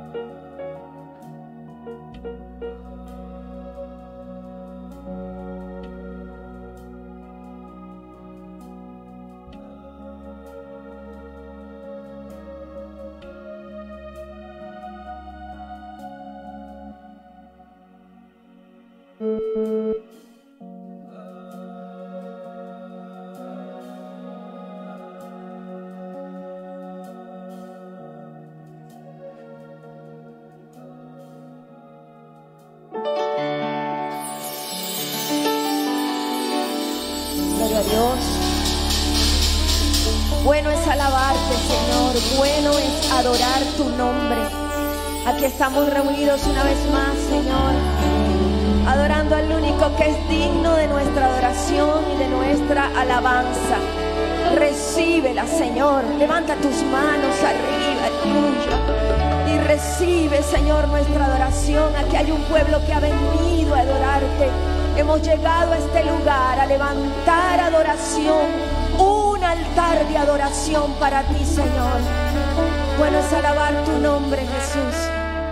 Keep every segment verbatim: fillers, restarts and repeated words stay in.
Gloria a Dios. Bueno es alabarte, Señor. Bueno es adorar tu nombre. Aquí estamos reunidos una vez más, Señor, adorando al único que es digno de nuestra adoración y de nuestra alabanza. Recíbela, Señor. Levanta tus manos arriba, aleluya, y recibe, Señor, nuestra adoración. Aquí hay un pueblo que ha venido a adorarte. Hemos llegado a este lugar a levantar adoración, un altar de adoración para ti, Señor. Bueno es alabar tu nombre, Jesús.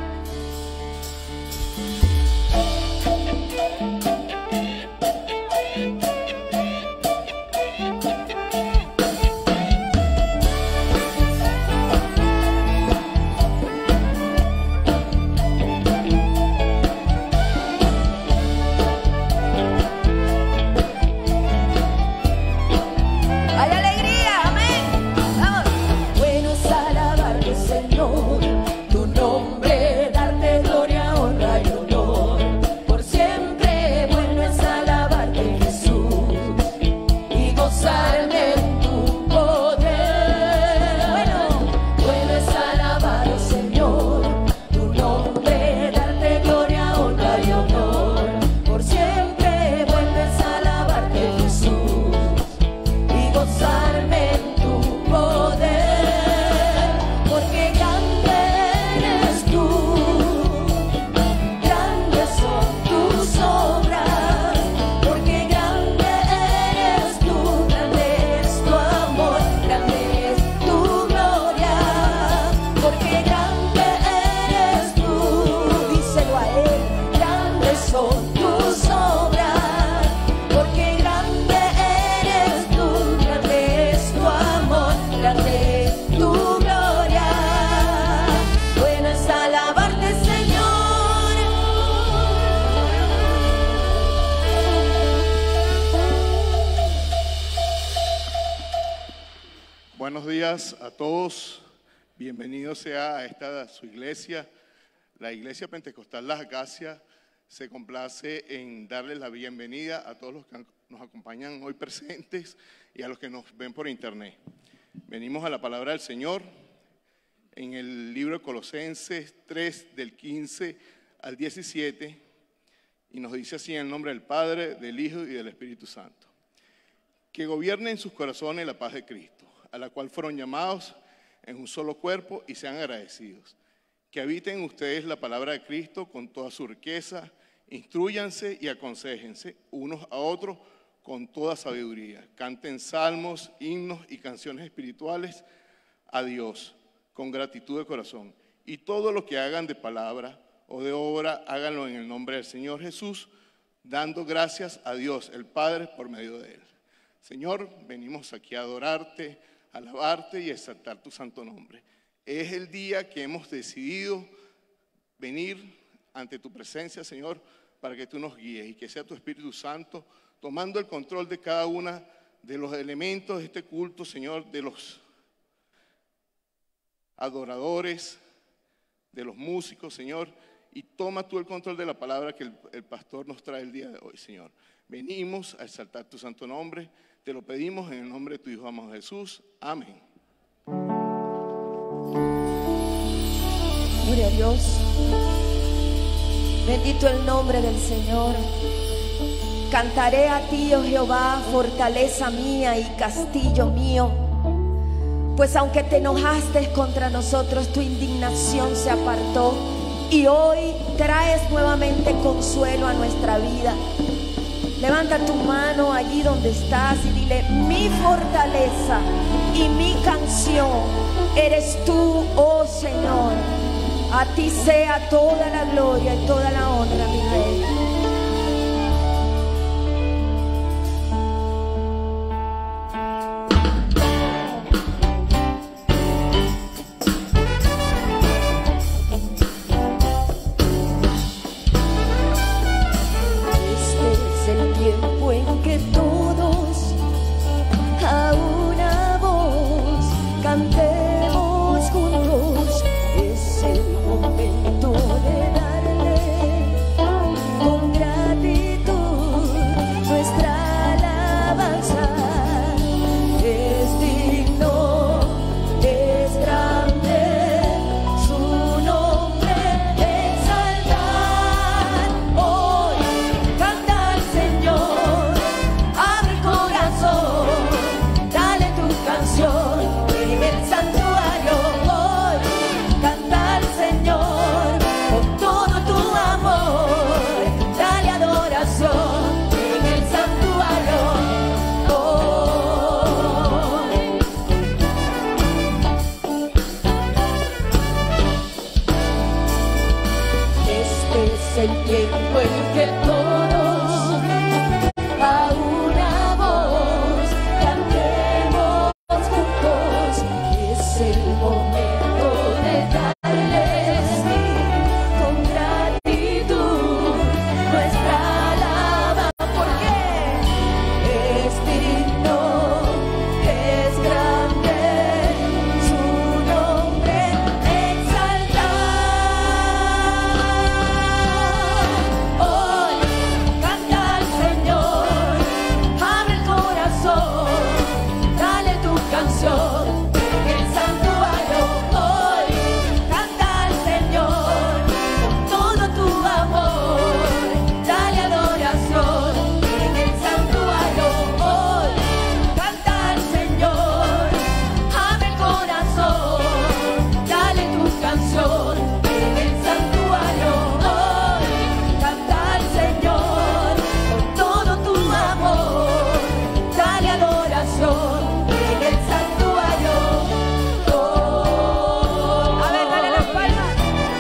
Buenos días a todos, bienvenidos sea a esta su iglesia, la Iglesia Pentecostal Las Acacias. Se complace en darles la bienvenida a todos los que nos acompañan hoy presentes y a los que nos ven por internet. Venimos a la palabra del Señor en el libro de Colosenses tres, del quince al diecisiete, y nos dice así en el nombre del Padre, del Hijo y del Espíritu Santo: que gobierne en sus corazones la paz de Cristo, a la cual fueron llamados en un solo cuerpo, y sean agradecidos. Que habiten ustedes la palabra de Cristo con toda su riqueza, instrúyanse y aconséjense unos a otros con toda sabiduría. Canten salmos, himnos y canciones espirituales a Dios con gratitud de corazón. Y todo lo que hagan de palabra o de obra, háganlo en el nombre del Señor Jesús, dando gracias a Dios el Padre por medio de Él. Señor, venimos aquí a adorarte, a alabarte y a exaltar tu santo nombre. Es el día que hemos decidido venir ante tu presencia, Señor, para que tú nos guíes y que sea tu Espíritu Santo tomando el control de cada una de los elementos de este culto, Señor, de los adoradores, de los músicos, Señor, y toma tú el control de la palabra que el, el pastor nos trae el día de hoy, Señor. Venimos a exaltar tu santo nombre, te lo pedimos en el nombre de tu Hijo amado Jesús. Amén. Gloria a Dios. Bendito el nombre del Señor. Cantaré a ti, oh Jehová, fortaleza mía y castillo mío. Pues aunque te enojaste contra nosotros, tu indignación se apartó, y hoy traes nuevamente consuelo a nuestra vida. Levanta tu mano allí donde estás y dile: mi fortaleza y mi canción eres tú, oh Señor. A ti sea toda la gloria y toda la honra, mi Rey. Este es el tiempo en que todos a una voz cantemos juntos. Es el momento de darle con gratitud nuestra alabanza. Es digno, es grande su nombre exaltar. Hoy canta al Señor, abre el corazón, dale tu canción en el santuario. Hoy canta al Señor con todo tu amor, dale adoración en el santuario. Hoy este es el tiempo en que todos a una voz cantemos juntos. Es el momento de darle con gratitud nuestra alabanza, porque es digno, es grande su nombre exaltar. Hoy canta al Señor, abre el corazón, dale tu canción en el santuario. Hoy canta al Señor con todo tu amor, dale adoración en el santuario. Hoy canta al Señor, abre el corazón, dale tu canción en el santuario. Hoy canta al Señor con todo tu amor, dale adoración en el santuario. Oh. A ver, dale las palmas.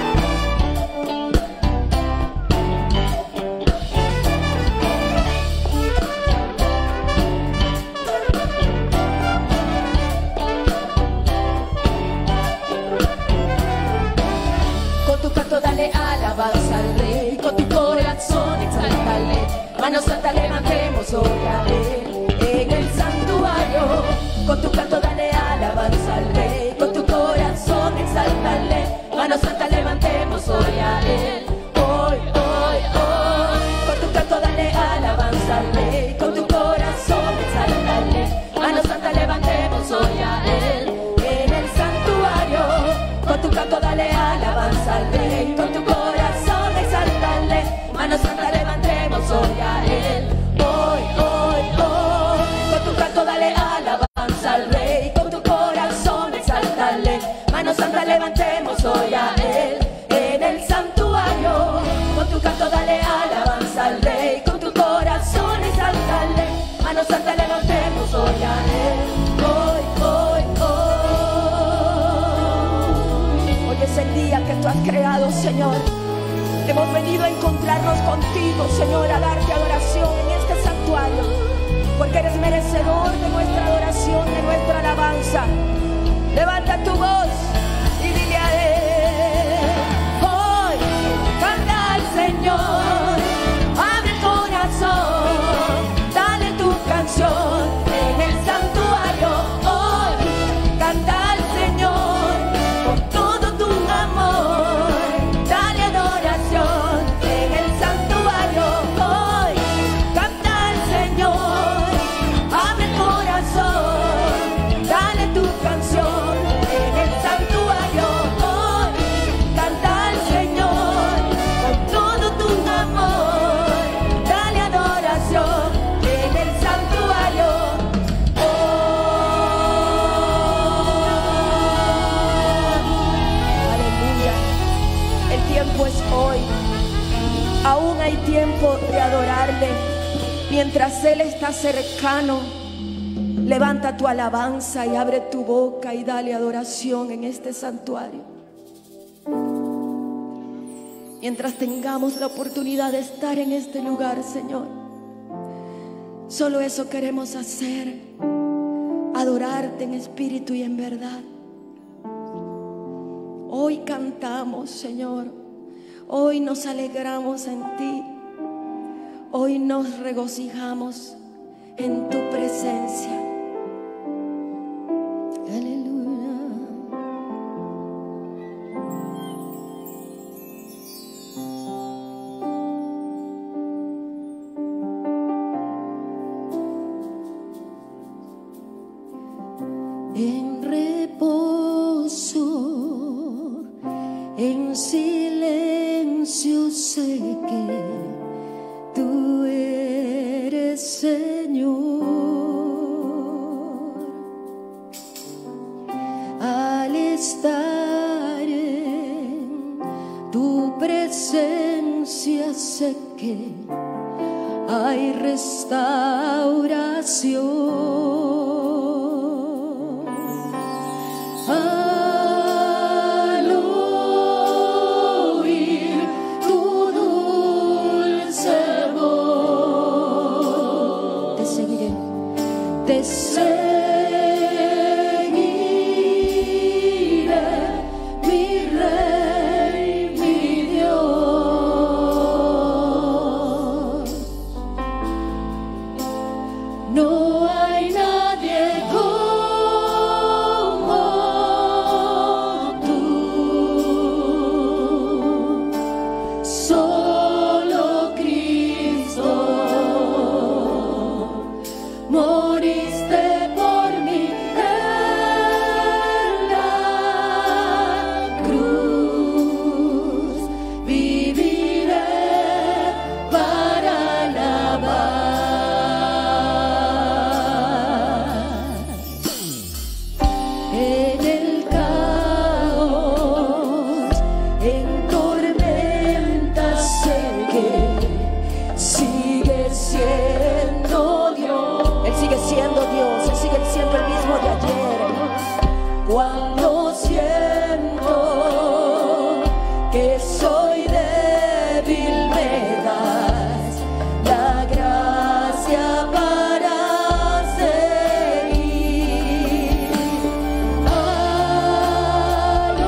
Con tu canto dale alabanza al Rey, con tu corazón exáltale, manos altas levantemos hoy a Él en el santuario. Con tu canto dale alabanza al Rey, con tu corazón exáltale, manos altas levantemos hoy a Él. Hoy, hoy, hoy. Con tu canto dale alabanza al Rey, con tu corazón exáltale, manos altas levantemos hoy a Él en el santuario. Con tu canto dale alabanza al Rey, con tu corazón exáltale, manos altas levantemos hoy a Él. Hoy, hoy, hoy. Con tu canto dale alabanza al Rey, con tu corazón exáltale, manos altas levantemos hoy a Él en el santuario. Con tu canto dale alabanza al Rey, con tu corazón exáltale, manos altas levantemos hoy a Él. Hoy, hoy, hoy. Hoy es el día que tú has creado, Señor. Hemos venido a encontrarnos contigo, Señor, a darte adoración en este santuario, porque eres merecedor de nuestra adoración, de nuestra alabanza. Levanta tu voz y dile a Él. Hoy canta al Señor, abre el corazón, dale tu canción en el santuario. Hoy canta al Señor con todo tu amor, dale adoración en el santuario. Hoy canta al Señor, abre el corazón, dale tu canción en el santuario. Hoy canta al Señor con todo tu amor, dale adoración en el santuario. Aleluya. El tiempo es hoy. Aún hay tiempo de adorarle. Mientras Él está cercano, levanta tu alabanza y abre tu boca y dale adoración en este santuario. mientras tengamos la oportunidad de estar en este lugar, Señor. Solo eso queremos hacer, adorarte en espíritu y en verdad. Hoy cantamos, Señor. Hoy nos alegramos en ti. Hoy nos regocijamos en tu presencia. En reposo, en silencio sé que tú eres Señor. Al estar en tu presencia sé que hay restauración. Al oír tu dulce voz, te seguiré, te seguiré, mi Rey, mi Dios. No hay nadie como tú, solo Cristo, moriste por mí en la cruz, viviré para alabar. En el caos, en tormentas sé que sigue siendo Dios. Él sigue siendo Dios, Él sigue siendo el mismo de ayer. Cuando siento que soy débil, me das la gracia para seguir. Al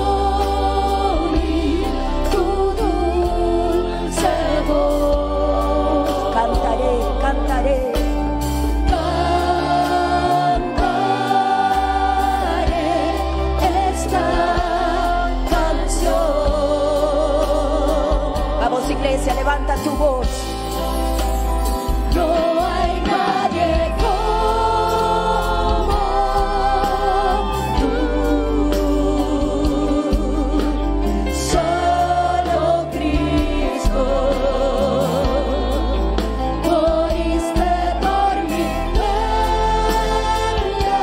oír tu dulce voz, Cantaré, cantaré. cantaré esta canción. Vamos, iglesia, levanta tu voz. No hay nadie como tú, solo Cristo, moriste por mí en la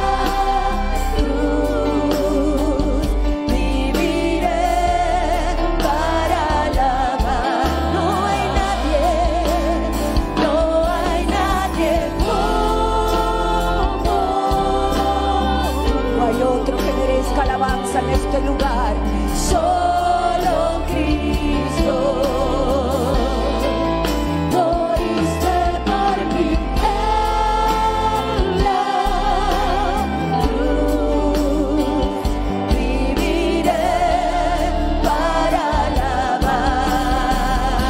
cruz, viviré para alabar. No hay nadie, no hay nadie como tú. No hay otro que merezca alabanza en este lugar. Solo Cristo, moriste por mí en la cruz, viviré para alabar.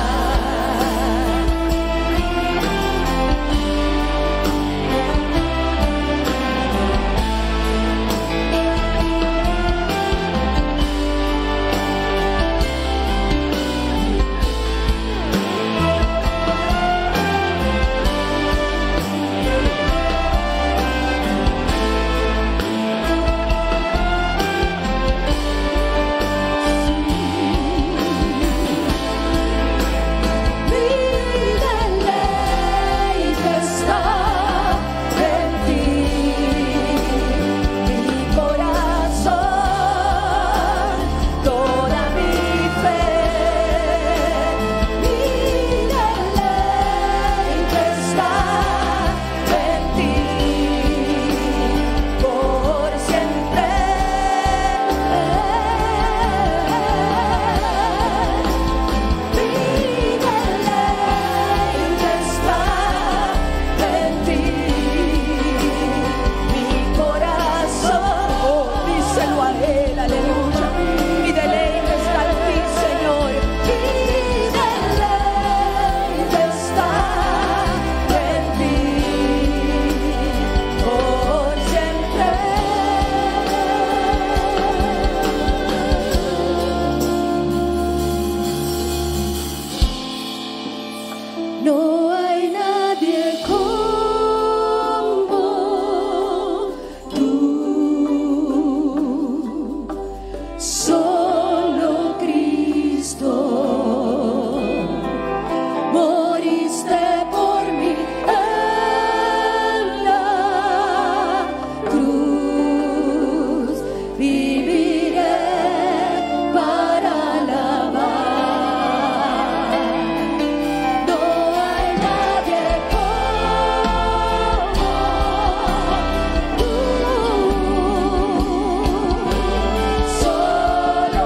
Solo Cristo, moriste por mí en la cruz, viviré para alabar. No hay nadie como tú. Solo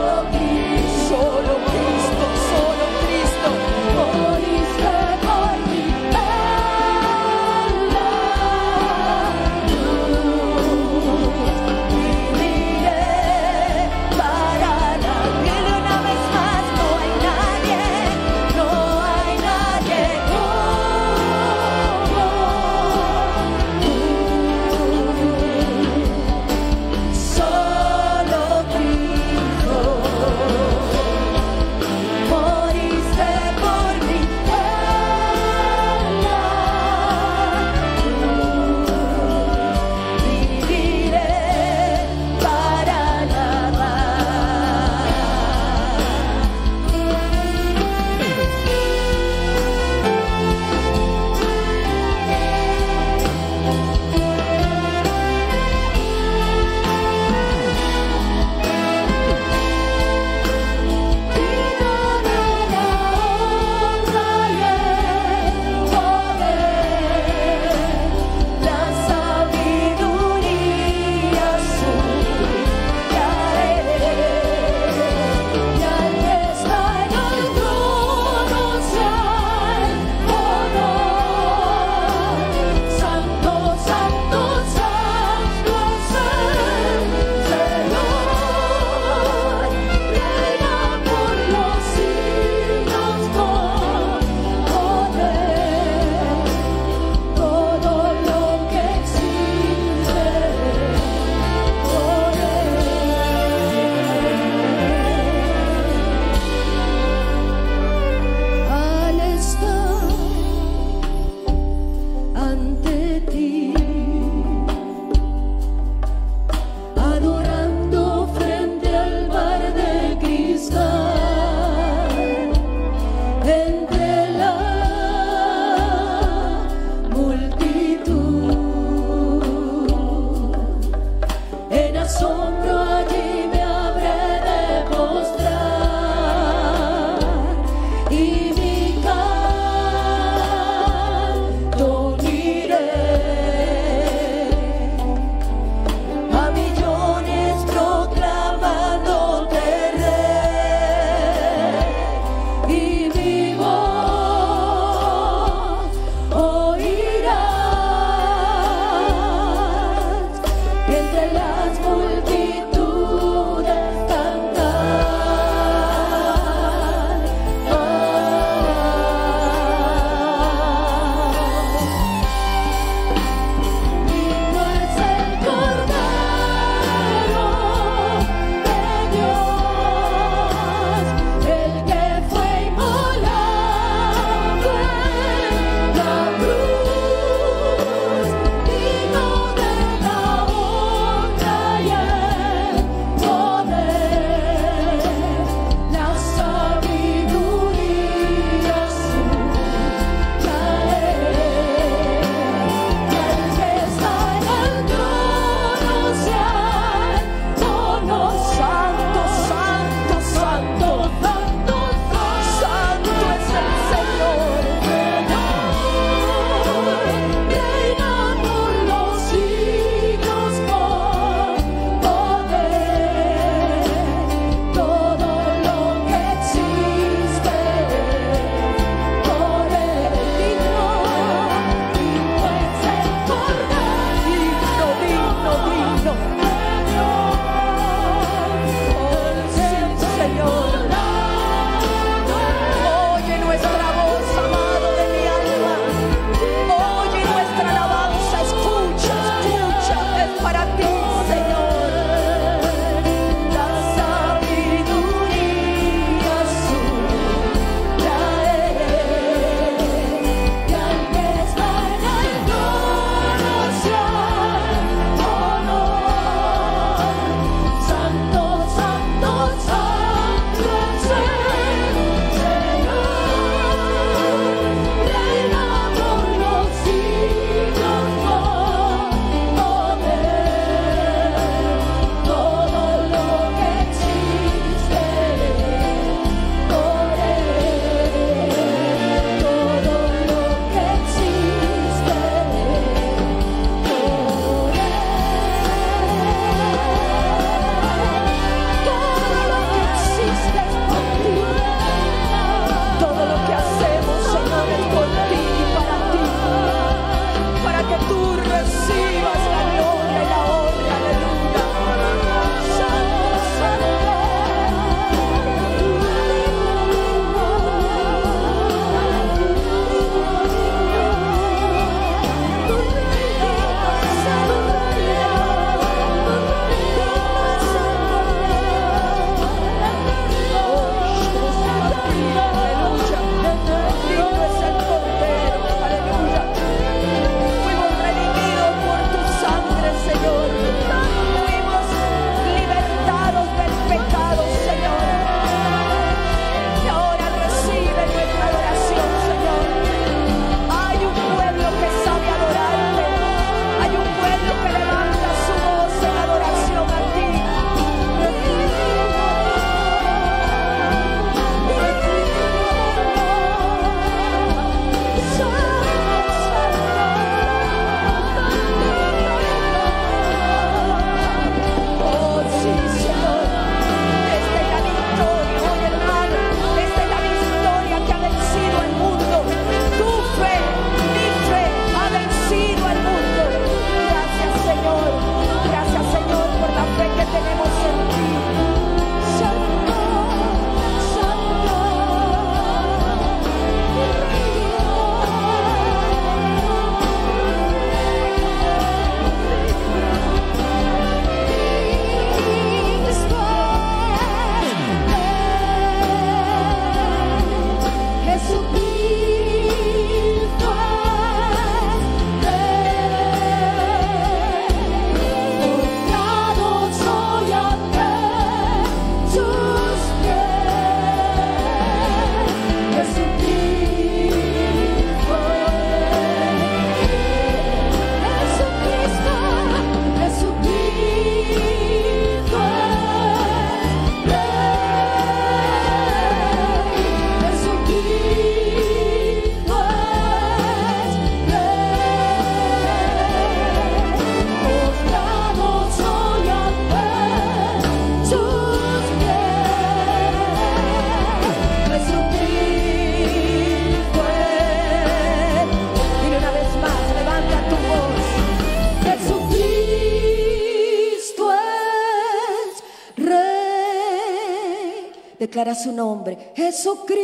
Declara su nombre. Jesucristo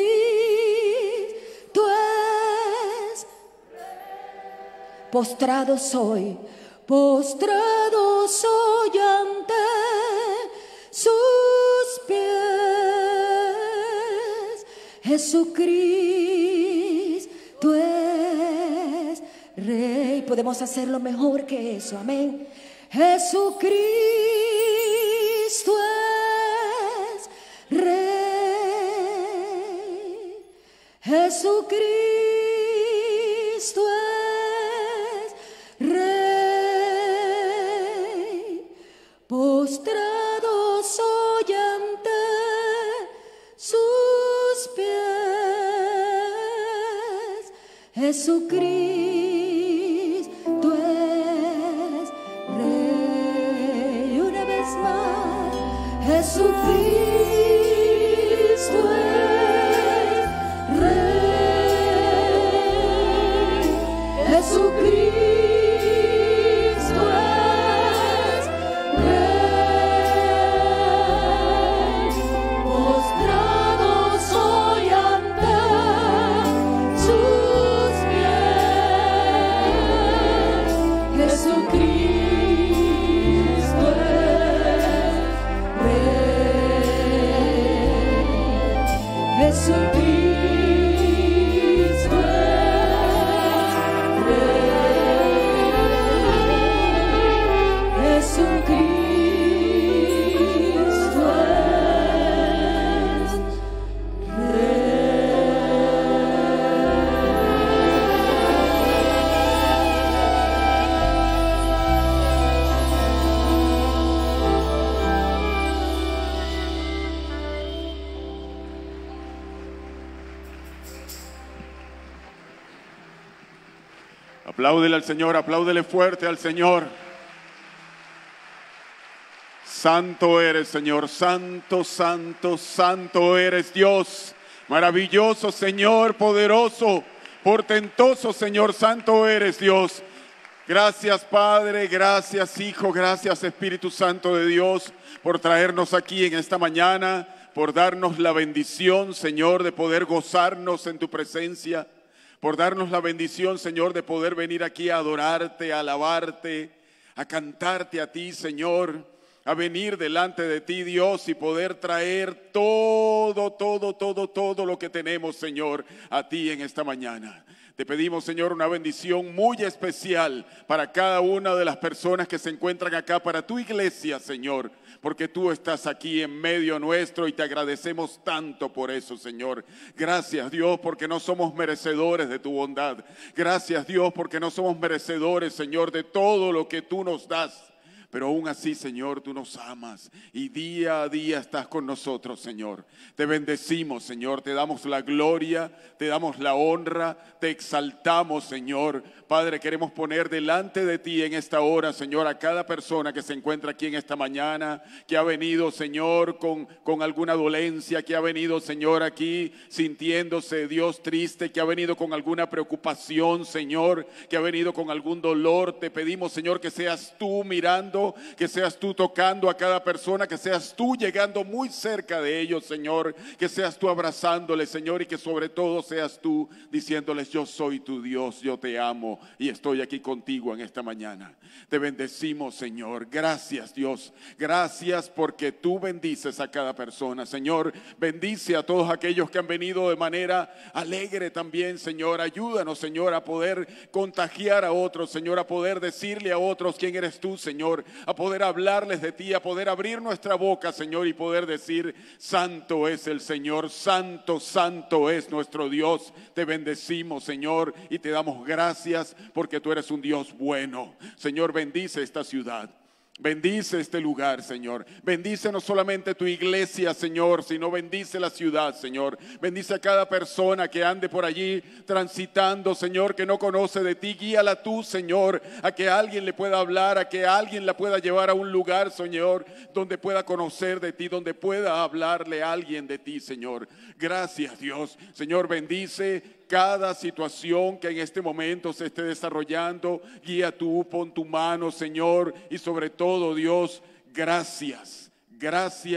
es. Postrado soy, postrado soy ante sus pies. Jesucristo es Rey. Podemos hacerlo mejor que eso, amén. Jesucristo es Rey. Jesucristo es Rey. Postrado soy ante sus pies. Jesucristo es Rey. Una vez más, Jesucristo es Rey. Jesucristo es Rey. Postrado soy ante sus pies. Jesucristo es Rey. Jesucristo es Rey. Jesucristo es Apláudele al Señor, apláudele fuerte al Señor. Santo eres, Señor, santo, santo, santo eres Dios. Maravilloso, Señor, poderoso, portentoso, Señor, santo eres Dios. Gracias, Padre, gracias, Hijo, gracias, Espíritu Santo de Dios, por traernos aquí en esta mañana, por darnos la bendición, Señor, de poder gozarnos en tu presencia, por darnos la bendición, Señor, de poder venir aquí a adorarte, a alabarte, a cantarte a ti, Señor, a venir delante de ti, Dios, y poder traer todo, todo, todo, todo lo que tenemos, Señor, a ti en esta mañana. Te pedimos, Señor, una bendición muy especial para cada una de las personas que se encuentran acá, para tu iglesia, Señor, porque tú estás aquí en medio nuestro y te agradecemos tanto por eso, Señor. Gracias, Dios, porque no somos merecedores de tu bondad. Gracias, Dios, porque no somos merecedores, Señor, de todo lo que tú nos das. Pero aún así, Señor, tú nos amas y día a día estás con nosotros, Señor. Te bendecimos, Señor, te damos la gloria, te damos la honra, te exaltamos, Señor. Padre, queremos poner delante de ti en esta hora, Señor, a cada persona que se encuentra aquí en esta mañana, que ha venido, Señor, con, con alguna dolencia, que ha venido, Señor, aquí sintiéndose, Dios, triste, que ha venido con alguna preocupación, Señor, que ha venido con algún dolor. Te pedimos, Señor, que seas tú mirando, que seas tú tocando a cada persona, que seas tú llegando muy cerca de ellos, Señor, que seas tú abrazándoles, Señor, y que sobre todo seas tú diciéndoles: yo soy tu Dios, yo te amo y estoy aquí contigo en esta mañana. Te bendecimos, Señor. Gracias, Dios. Gracias porque tú bendices a cada persona, Señor. Bendice a todos aquellos que han venido de manera alegre también, Señor. Ayúdanos, Señor, a poder contagiar a otros, Señor, a poder decirle a otros quién eres tú, Señor, a poder hablarles de ti, a poder abrir nuestra boca, Señor, y poder decir: santo es el Señor, santo, santo es nuestro Dios. Te bendecimos, Señor, y te damos gracias porque tú eres un Dios bueno. Señor, bendice esta ciudad. Bendice este lugar, Señor. Bendice no solamente tu iglesia, Señor, sino bendice la ciudad, Señor. Bendice a cada persona que ande por allí transitando, Señor, que no conoce de ti. Guíala tú, Señor, a que alguien le pueda hablar, a que alguien la pueda llevar a un lugar, Señor, donde pueda conocer de ti, donde pueda hablarle a alguien de ti, Señor. Gracias, Dios. Señor, bendice cada situación que en este momento se esté desarrollando. Guía tú, pon tu mano, Señor, y sobre todo, Dios, gracias, gracias,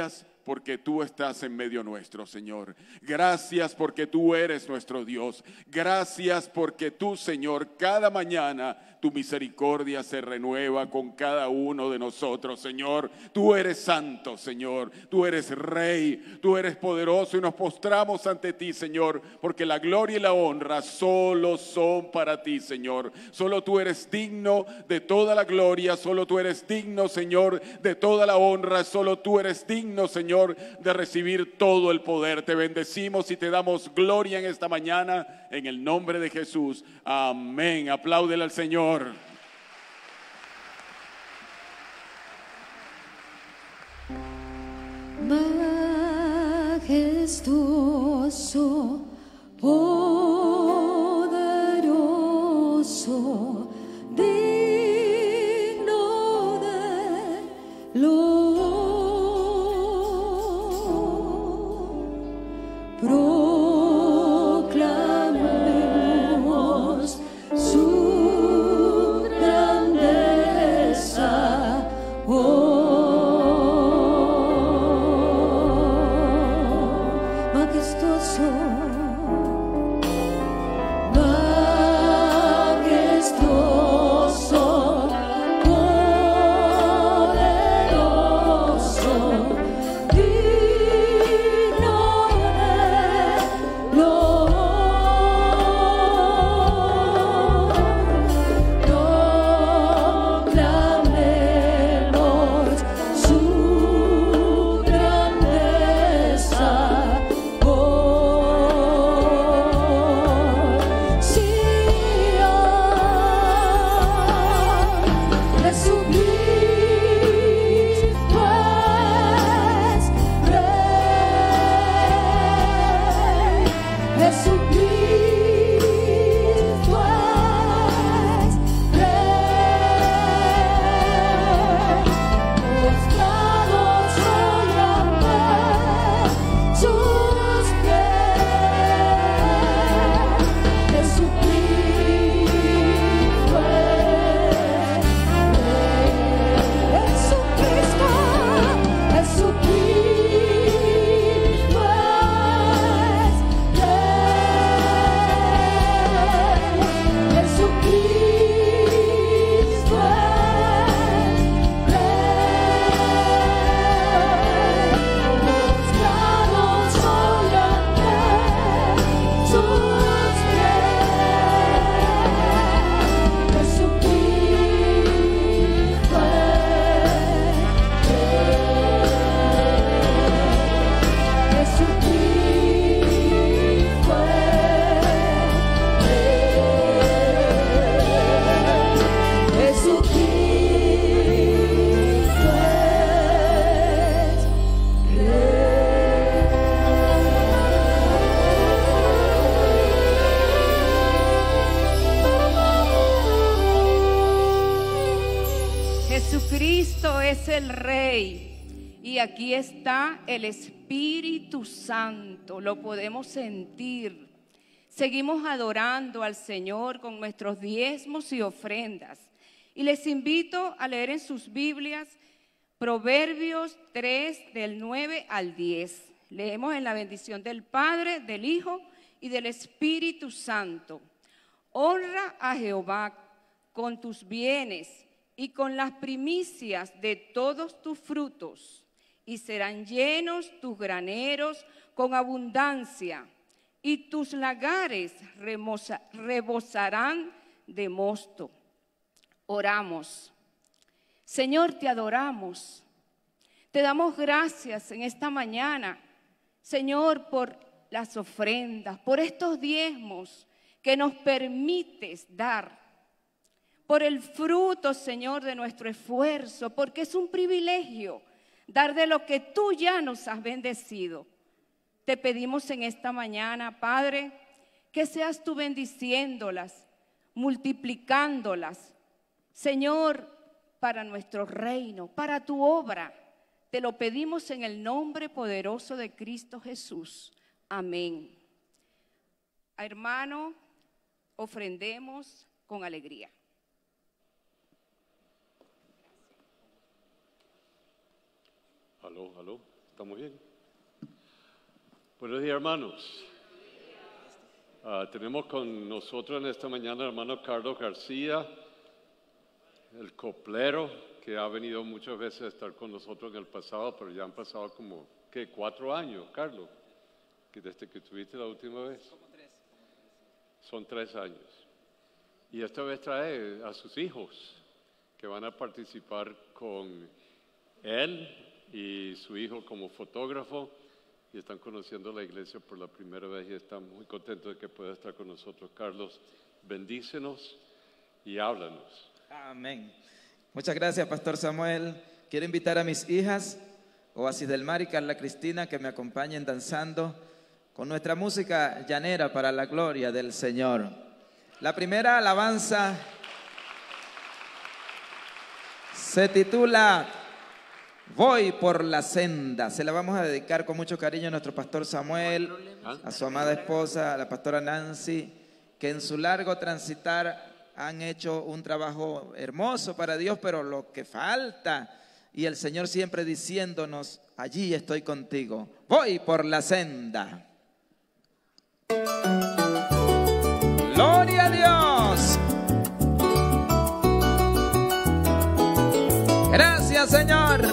porque tú estás en medio nuestro, Señor. Gracias porque tú eres nuestro Dios. Gracias porque tú, Señor, cada mañana tu misericordia se renueva con cada uno de nosotros, Señor. Tú eres santo, Señor. Tú eres rey, tú eres poderoso y nos postramos ante ti, Señor, porque la gloria y la honra solo son para ti, Señor. Solo tú eres digno de toda la gloria, solo tú eres digno, Señor, de toda la honra, solo tú eres digno, Señor, de recibir todo el poder. Te bendecimos y te damos gloria en esta mañana, en el nombre de Jesús. Amén. Apláudele al Señor. Majestuoso, poderoso, digno de loor, proclamemos su grandeza. Oh, Jesucristo es el Rey y aquí está el Espíritu Santo, lo podemos sentir. Seguimos adorando al Señor con nuestros diezmos y ofrendas. Y les invito a leer en sus Biblias Proverbios tres, del nueve al diez. Leemos en la bendición del Padre, del Hijo y del Espíritu Santo. Honra a Jehová con tus bienes y con las primicias de todos tus frutos, y serán llenos tus graneros con abundancia, y tus lagares rebosarán de mosto. Oramos. Señor, te adoramos. Te damos gracias en esta mañana, Señor, por las ofrendas, por estos diezmos que nos permites dar, por el fruto, Señor, de nuestro esfuerzo, porque es un privilegio dar de lo que tú ya nos has bendecido. Te pedimos en esta mañana, Padre, que seas tú bendiciéndolas, multiplicándolas, Señor, para nuestro reino, para tu obra. Te lo pedimos en el nombre poderoso de Cristo Jesús. Amén. Hermano, ofrendemos con alegría. Aló, aló. ¿Estamos bien? Buenos días, hermanos. Uh, tenemos con nosotros en esta mañana al hermano Carlos García, el coplero, que ha venido muchas veces a estar con nosotros en el pasado, pero ya han pasado como, ¿qué? Cuatro años, Carlos, que desde que estuviste la última vez. Como tres. Son tres años. Y esta vez trae a sus hijos, que van a participar con él y su hijo como fotógrafo, y están conociendo la iglesia por la primera vez y están muy contentos de que pueda estar con nosotros. Carlos, bendícenos y háblanos. Amén. Muchas gracias, Pastor Samuel. Quiero invitar a mis hijas, Oasis del Mar y Carla Cristina, que me acompañen danzando con nuestra música llanera para la gloria del Señor. La primera alabanza se titula Voy por la senda. Se la vamos a dedicar con mucho cariño a nuestro pastor Samuel, a su amada esposa, a la pastora Nancy, que en su largo transitar han hecho un trabajo hermoso para Dios, pero lo que falta, y el Señor siempre diciéndonos, allí estoy contigo, voy por la senda. Gloria a Dios. Gracias, Señor.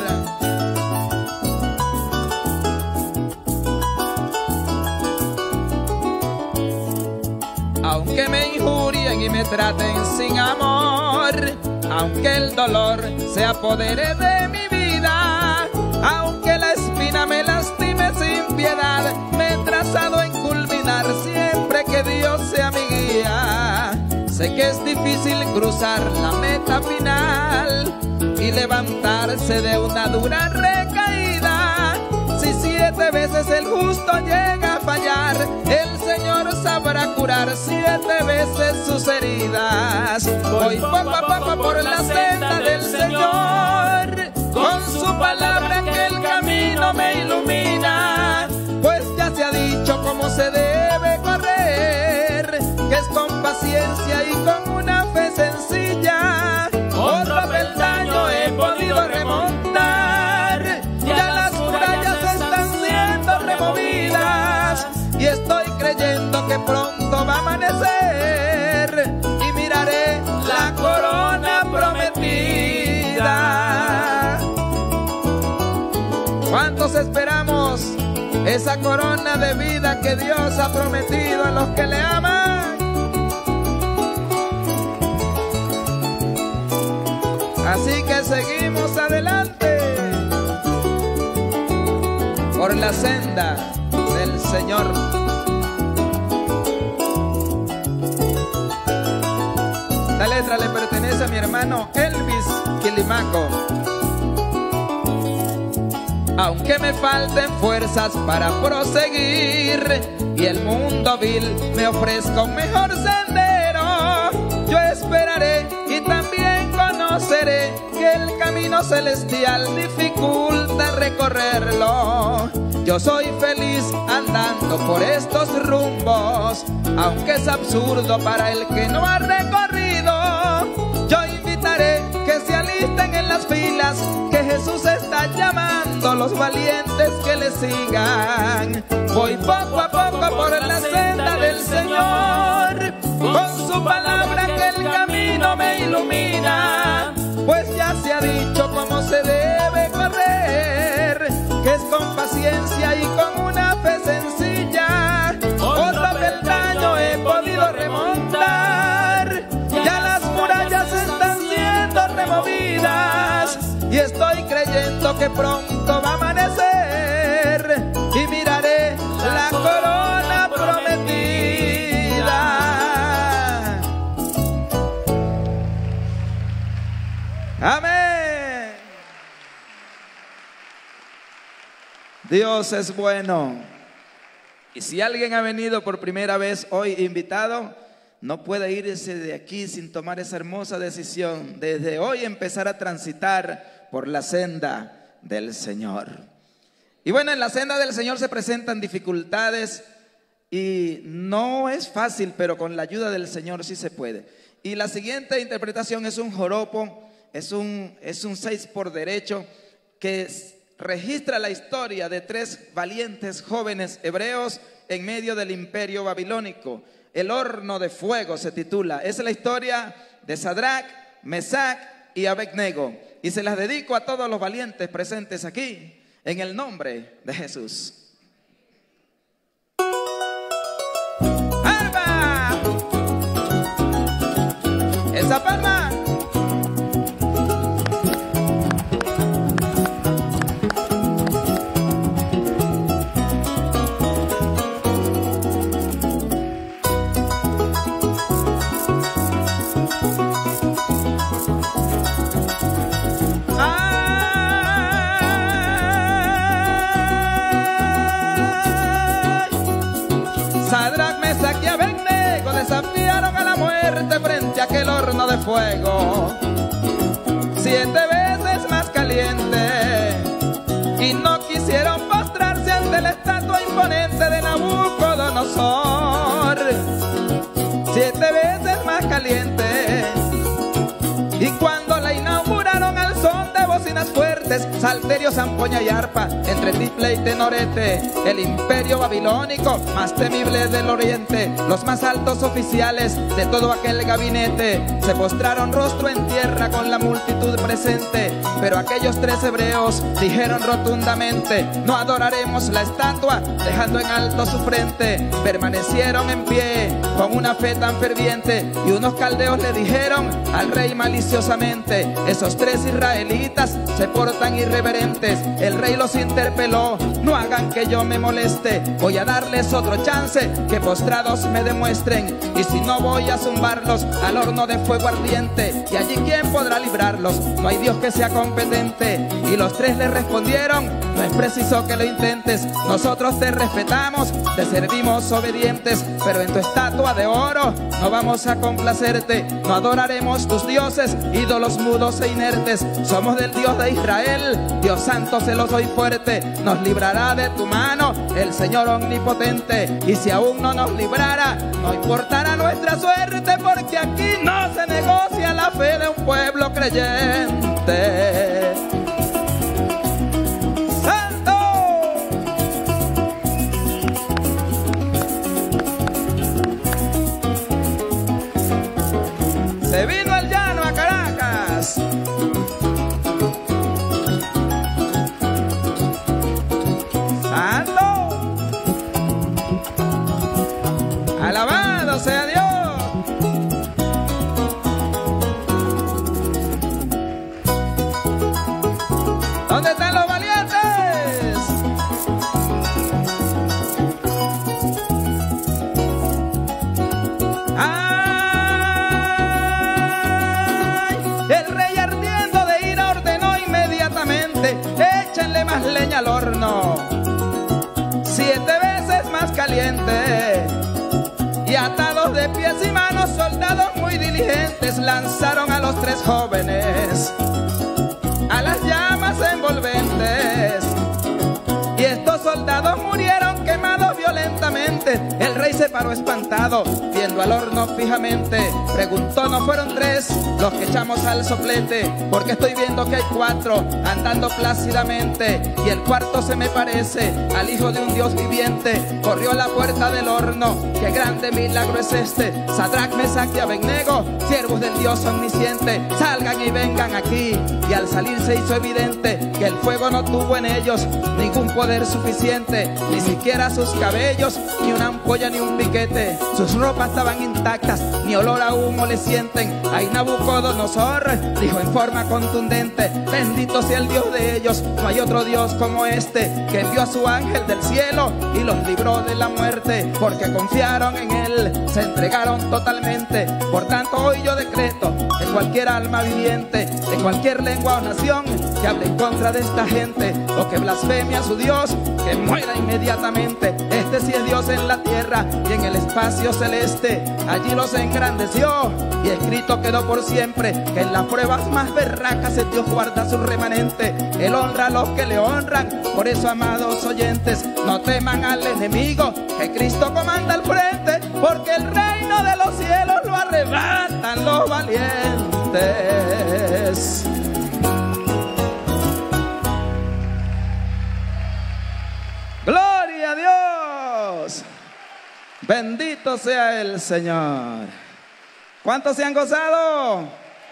Aunque me injurien y me traten sin amor, aunque el dolor se apodere de mi vida, aunque la espina me lastime sin piedad, me he trazado en culminar siempre que Dios sea mi guía. Sé que es difícil cruzar la meta final y levantarse de una dura recaída. Si siete veces el justo llega a fallar, el Señor sabrá curar siete veces sus heridas. Voy poco a poco por la senda del Señor, con su palabra que el camino me ilumina. Pues ya se ha dicho cómo se debe correr, que es con paciencia y con una fe sencilla. Otro peldaño he podido remontar, ya las murallas están siendo removidas, y estoy creyendo que pronto va a amanecer y miraré la corona prometida. ¿Cuántos esperamos esa corona de vida que Dios ha prometido a los que le aman? Así que seguimos adelante por la senda del Señor. La letra le pertenece a mi hermano Elvis Quilimaco. Aunque me falten fuerzas para proseguir y el mundo vil me ofrezca un mejor sendero, yo esperaré y también conoceré que el camino celestial dificulta recorrerlo. Yo soy feliz andando por estos rumbos, aunque es absurdo para el que no ha recorrido. Yo invitaré que se alisten en las filas, que Jesús está llamando a los valientes que le sigan. Voy poco a poco por la senda del Señor, con su palabra que el camino me ilumina. Pues ya se ha dicho cómo se debe correr, que es con paciencia y con una fe sencilla. Otro peldaño he podido remontar, ya las murallas están siendo removidas, y estoy creyendo que pronto va a amanecer y miraré la corona prometida. Amén. Dios es bueno. Y si alguien ha venido por primera vez hoy invitado, no puede irse de aquí sin tomar esa hermosa decisión. Desde hoy empezar a transitar por la senda del Señor. Y bueno, en la senda del Señor se presentan dificultades y no es fácil, pero con la ayuda del Señor sí se puede. Y la siguiente interpretación es un joropo, es un, es un seis por derecho que registra la historia de tres valientes jóvenes hebreos en medio del imperio babilónico. El horno de fuego se titula. Es la historia de Sadrach, Mesach y Abednego. Y se las dedico a todos los valientes presentes aquí, en el nombre de Jesús. ¡Arma! ¡Esa palma! Sadrach, Mesach y Abednego desafiaron a la muerte frente a aquel horno de fuego, siete veces más caliente, y no quisieron postrarse ante la estatua imponente de Nabucodonosor. Siete veces más caliente, y cuando la inauguraron al son de bocinas fuertes, salterios, zampoña y arpa, entre tiple y tenorete, el imperio babilónico más temible del oriente, los más altos oficiales de todo aquel gabinete se postraron rostro en tierra con la multitud presente. Pero aquellos tres hebreos dijeron rotundamente: no adoraremos la estatua, dejando en alto su frente. Permanecieron en pie con una fe tan ferviente, y unos caldeos le dijeron al rey maliciosamente: esos tres israelitas se portan irreverentes. El rey los interpeló: no hagan que yo me moleste, voy a darles otro chance, que postrados me demuestren, y si no voy a zumbarlos al horno de fuego ardiente, y allí quién podrá librarlos, no hay Dios que sea competente. Y los tres le respondieron: no es preciso que lo intentes, nosotros te respetamos, te servimos obedientes, pero en tu estatua de oro no vamos a complacerte, no adoraremos tus dioses, ídolos mudos e inertes, somos del Dios de Israel, Dios santo, celoso y fuerte, nos librará de tu mano el Señor omnipotente, y si aún no nos librara, no importará nuestra suerte, porque aquí no se negocia la fe de un pueblo creyente. ¡Santo! Se vino el llano a Caracas. Alabado sea Dios. ¿Dónde están los valientes? ¡Ay! El rey ardiendo de ira ordenó inmediatamente: échenle más leña al horno, siete veces más caliente. Y atados de pies y manos, soldados muy diligentes lanzaron a los tres jóvenes a las llamas envolventes. Y estos soldados murieron quemados violentamente. El rey se paró espantado, viendo al horno fijamente. Preguntó: ¿no fueron tres los que echamos al soplete? Porque estoy viendo que hay cuatro andando plácidamente, y el cuarto se me parece al hijo de un Dios viviente. Corrió a la puerta del horno: qué grande milagro es este. Sadrach, Mesach y Abednego, siervos del Dios omnisciente, salgan y vengan aquí. Y al salir se hizo evidente que el fuego no tuvo en ellos ningún poder suficiente, ni siquiera sus cabellos, ni una ampolla ni un piquete. Sus ropas estaban intactas, ni olor a humo le sienten. Ahí Nabucodonosor dijo en forma contundente: bendito sea el Dios de ellos, no hay otro Dios como este, que envió a su ángel del cielo y los libró de la muerte, porque confiaron en él, se entregaron totalmente. Por tanto hoy yo decreto que cualquier alma viviente, de cualquier lengua o nación, que hable en contra de esta gente, o que blasfeme a su Dios, que muera inmediatamente. Este sí es Dios en la tierra y en el espacio celeste, allí los engrandeció, y escrito quedó por siempre que en las pruebas más berracas el Dios guarda su remanente. Él honra a los que le honran. Por eso, amados oyentes, no teman al enemigo, que Cristo comanda al frente, porque el reino de los cielos lo arrebatan los valientes. Bendito sea el Señor. ¿Cuántos se han gozado?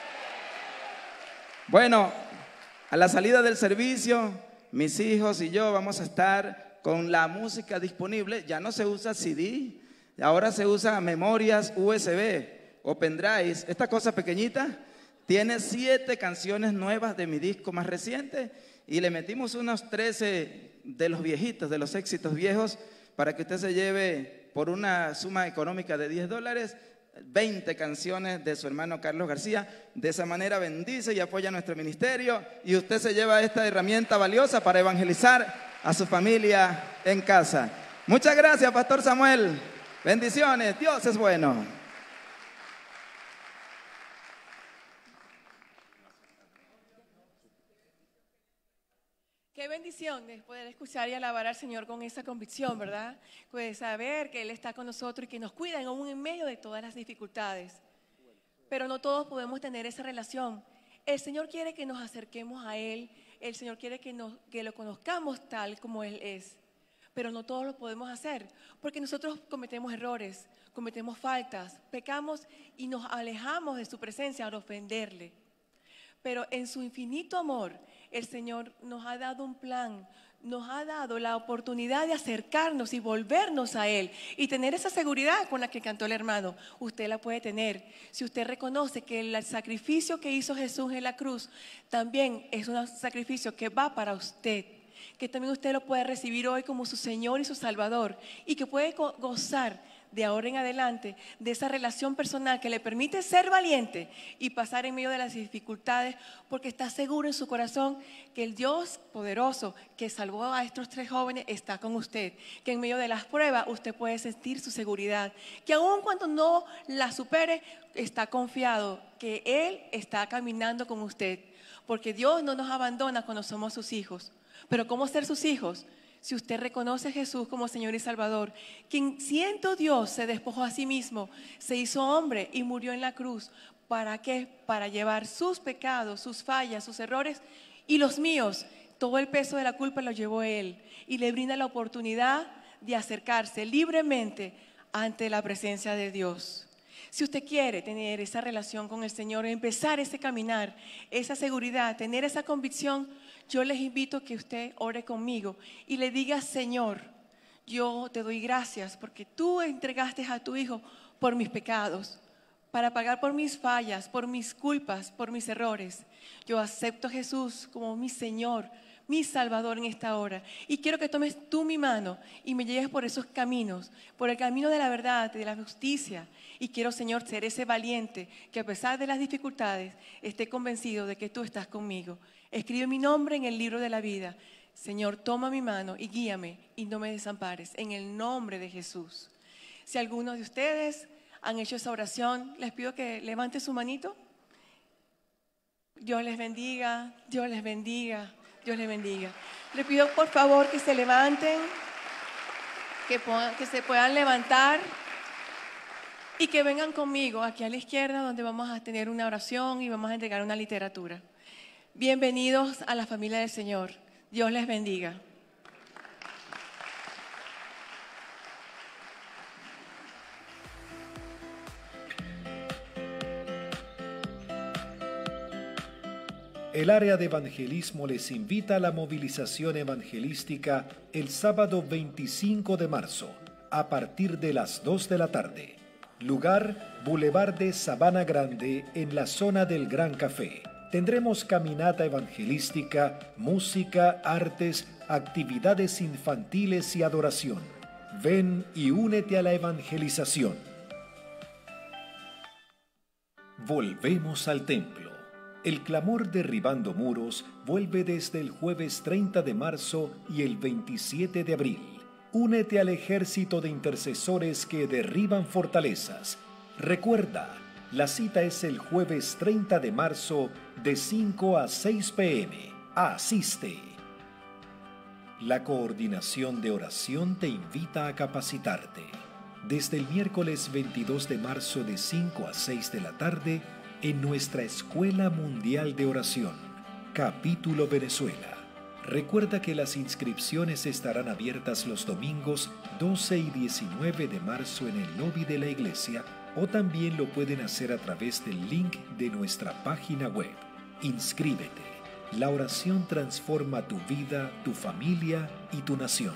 Bueno, a la salida del servicio, mis hijos y yo vamos a estar con la música disponible. Ya no se usa C D, ahora se usa memorias U S B o pendrives. Esta cosa pequeñita tiene siete canciones nuevas de mi disco más reciente y le metimos unos trece de los viejitos, de los éxitos viejos, para que usted se lleve por una suma económica de diez dólares, veinte canciones de su hermano Carlos García. De esa manera bendice y apoya nuestro ministerio y usted se lleva esta herramienta valiosa para evangelizar a su familia en casa. Muchas gracias, Pastor Samuel. Bendiciones, Dios es bueno. Qué bendición de poder escuchar y alabar al Señor con esa convicción, ¿verdad? Pues saber que Él está con nosotros y que nos cuida aún en medio de todas las dificultades. Pero no todos podemos tener esa relación. El Señor quiere que nos acerquemos a Él. El Señor quiere que, nos, que lo conozcamos tal como Él es. Pero no todos lo podemos hacer, porque nosotros cometemos errores, cometemos faltas, pecamos y nos alejamos de su presencia al ofenderle. Pero en su infinito amor, el Señor nos ha dado un plan, nos ha dado la oportunidad de acercarnos y volvernos a Él y tener esa seguridad con la que cantó el hermano. Usted la puede tener si usted reconoce que el sacrificio que hizo Jesús en la cruz también es un sacrificio que va para usted, que también usted lo puede recibir hoy como su Señor y su Salvador y que puede gozar de ahora en adelante de esa relación personal que le permite ser valiente y pasar en medio de las dificultades, porque está seguro en su corazón que el Dios poderoso que salvó a estos tres jóvenes está con usted, que en medio de las pruebas usted puede sentir su seguridad, que aun cuando no la supere está confiado que Él está caminando con usted, porque Dios no nos abandona cuando somos sus hijos. Pero ¿cómo ser sus hijos? Si usted reconoce a Jesús como Señor y Salvador, quien siendo Dios se despojó a sí mismo, se hizo hombre y murió en la cruz. ¿Para qué? Para llevar sus pecados, sus fallas, sus errores y los míos. Todo el peso de la culpa lo llevó Él y le brinda la oportunidad de acercarse libremente ante la presencia de Dios. Si usted quiere tener esa relación con el Señor, empezar ese caminar, esa seguridad, tener esa convicción, yo les invito a que usted ore conmigo y le diga: Señor, yo te doy gracias porque tú entregaste a tu Hijo por mis pecados, para pagar por mis fallas, por mis culpas, por mis errores. Yo acepto a Jesús como mi Señor, mi Salvador en esta hora. Y quiero que tomes tú mi mano y me lleves por esos caminos, por el camino de la verdad, de la justicia. Y quiero, Señor, ser ese valiente que a pesar de las dificultades esté convencido de que tú estás conmigo. Escribe mi nombre en el libro de la vida. Señor, toma mi mano y guíame y no me desampares. En el nombre de Jesús. Si algunos de ustedes han hecho esa oración, les pido que levanten su manito. Dios les bendiga, Dios les bendiga. Dios les bendiga. Les pido por favor que se levanten, que, pongan, que se puedan levantar y que vengan conmigo aquí a la izquierda, donde vamos a tener una oración y vamos a entregar una literatura. Bienvenidos a la familia del Señor. Dios les bendiga. El área de evangelismo les invita a la movilización evangelística el sábado veinticinco de marzo, a partir de las dos de la tarde. Lugar, Boulevard de Sabana Grande, en la zona del Gran Café. Tendremos caminata evangelística, música, artes, actividades infantiles y adoración. Ven y únete a la evangelización. Volvemos al templo. El clamor derribando muros vuelve desde el jueves treinta de marzo y el veintisiete de abril. Únete al ejército de intercesores que derriban fortalezas. Recuerda, la cita es el jueves treinta de marzo de cinco a seis pe eme. Asiste. La Coordinación de Oración te invita a capacitarte. Desde el miércoles veintidós de marzo de cinco a seis de la tarde, en nuestra Escuela Mundial de Oración, Capítulo Venezuela. Recuerda que las inscripciones estarán abiertas los domingos doce y diecinueve de marzo en el lobby de la iglesia, o también lo pueden hacer a través del link de nuestra página web. Inscríbete. La oración transforma tu vida, tu familia y tu nación.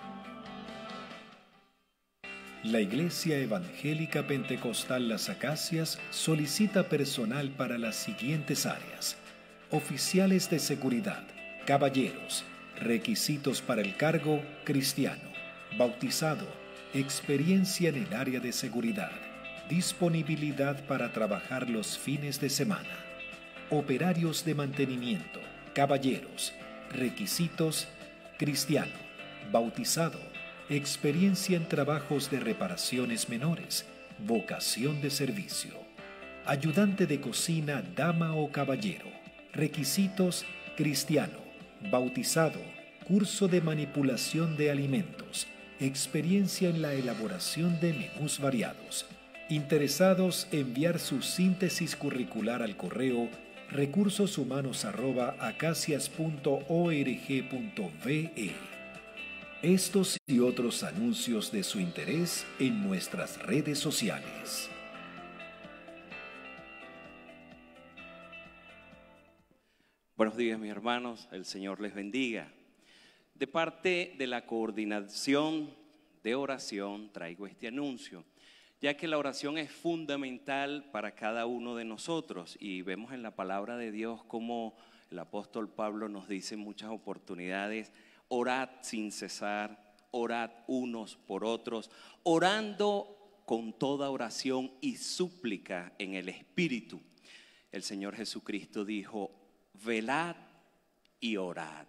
La Iglesia Evangélica Pentecostal Las Acacias solicita personal para las siguientes áreas: oficiales de seguridad, caballeros, requisitos para el cargo cristiano, bautizado, experiencia en el área de seguridad, disponibilidad para trabajar los fines de semana, operarios de mantenimiento, caballeros, requisitos cristiano, bautizado, experiencia en trabajos de reparaciones menores, vocación de servicio, ayudante de cocina, dama o caballero, requisitos cristiano, bautizado, curso de manipulación de alimentos, experiencia en la elaboración de menús variados. Interesados, enviar su síntesis curricular al correo recursosumanos arroba acacias punto org punto ve. Estos y otros anuncios de su interés en nuestras redes sociales. Buenos días, mis hermanos, el Señor les bendiga. De parte de la coordinación de oración traigo este anuncio, ya que la oración es fundamental para cada uno de nosotros, y vemos en la palabra de Dios como el apóstol Pablo nos dice en muchas oportunidades: orad sin cesar, orad unos por otros, orando con toda oración y súplica en el Espíritu. El Señor Jesucristo dijo: velad y orad.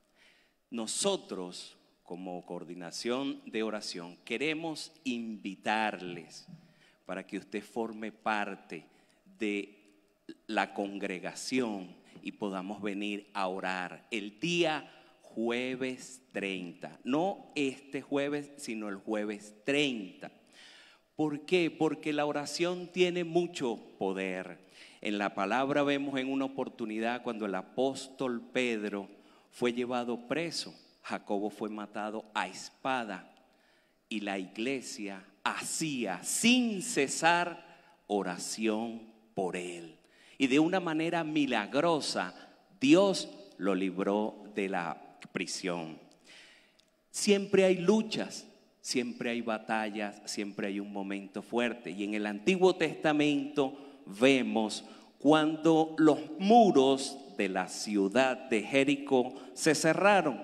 Nosotros, como coordinación de oración, queremos invitarles para que usted forme parte de la congregación y podamos venir a orar el día jueves treinta, no este jueves, sino el jueves treinta. ¿Por qué? Porque la oración tiene mucho poder. En la palabra vemos en una oportunidad cuando el apóstol Pedro fue llevado preso, Jacobo fue matado a espada y la iglesia hacía sin cesar oración por él. Y de una manera milagrosa Dios lo libró de la prisión. Siempre hay luchas, siempre hay batallas, siempre hay un momento fuerte. Y en el Antiguo Testamento vemos cuando los muros de la ciudad de Jericó se cerraron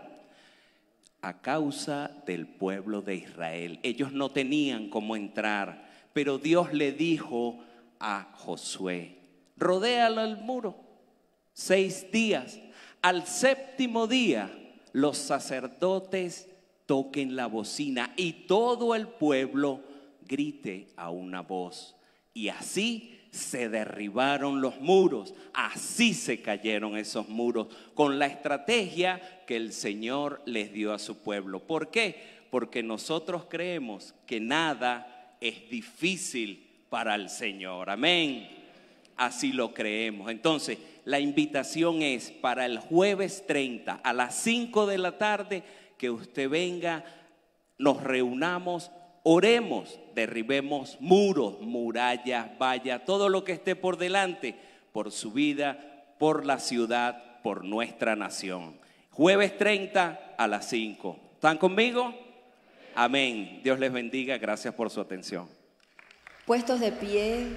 a causa del pueblo de Israel. Ellos no tenían cómo entrar, pero Dios le dijo a Josué: rodéalo el muro seis días. Al séptimo día los sacerdotes toquen la bocina y todo el pueblo grite a una voz. Y así se derribaron los muros, así se cayeron esos muros, con la estrategia que el Señor les dio a su pueblo. ¿Por qué? Porque nosotros creemos que nada es difícil para el Señor. Amén. Así lo creemos. Entonces, la invitación es para el jueves treinta a las cinco de la tarde que usted venga, nos reunamos, oremos, derribemos muros, murallas, vallas, todo lo que esté por delante, por su vida, por la ciudad, por nuestra nación. Jueves treinta a las cinco. ¿Están conmigo? Amén. Dios les bendiga. Gracias por su atención. Puestos de pie.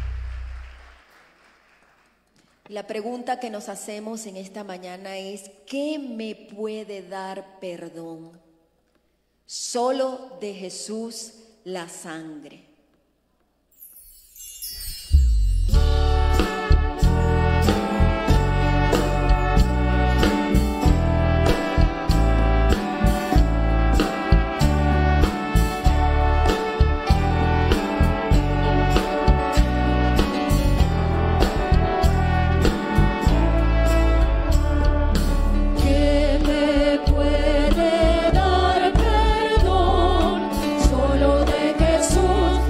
La pregunta que nos hacemos en esta mañana es: ¿qué me puede dar perdón? Solo de Jesús la sangre. ¿Qué me puede dar perdón? Solo de Jesús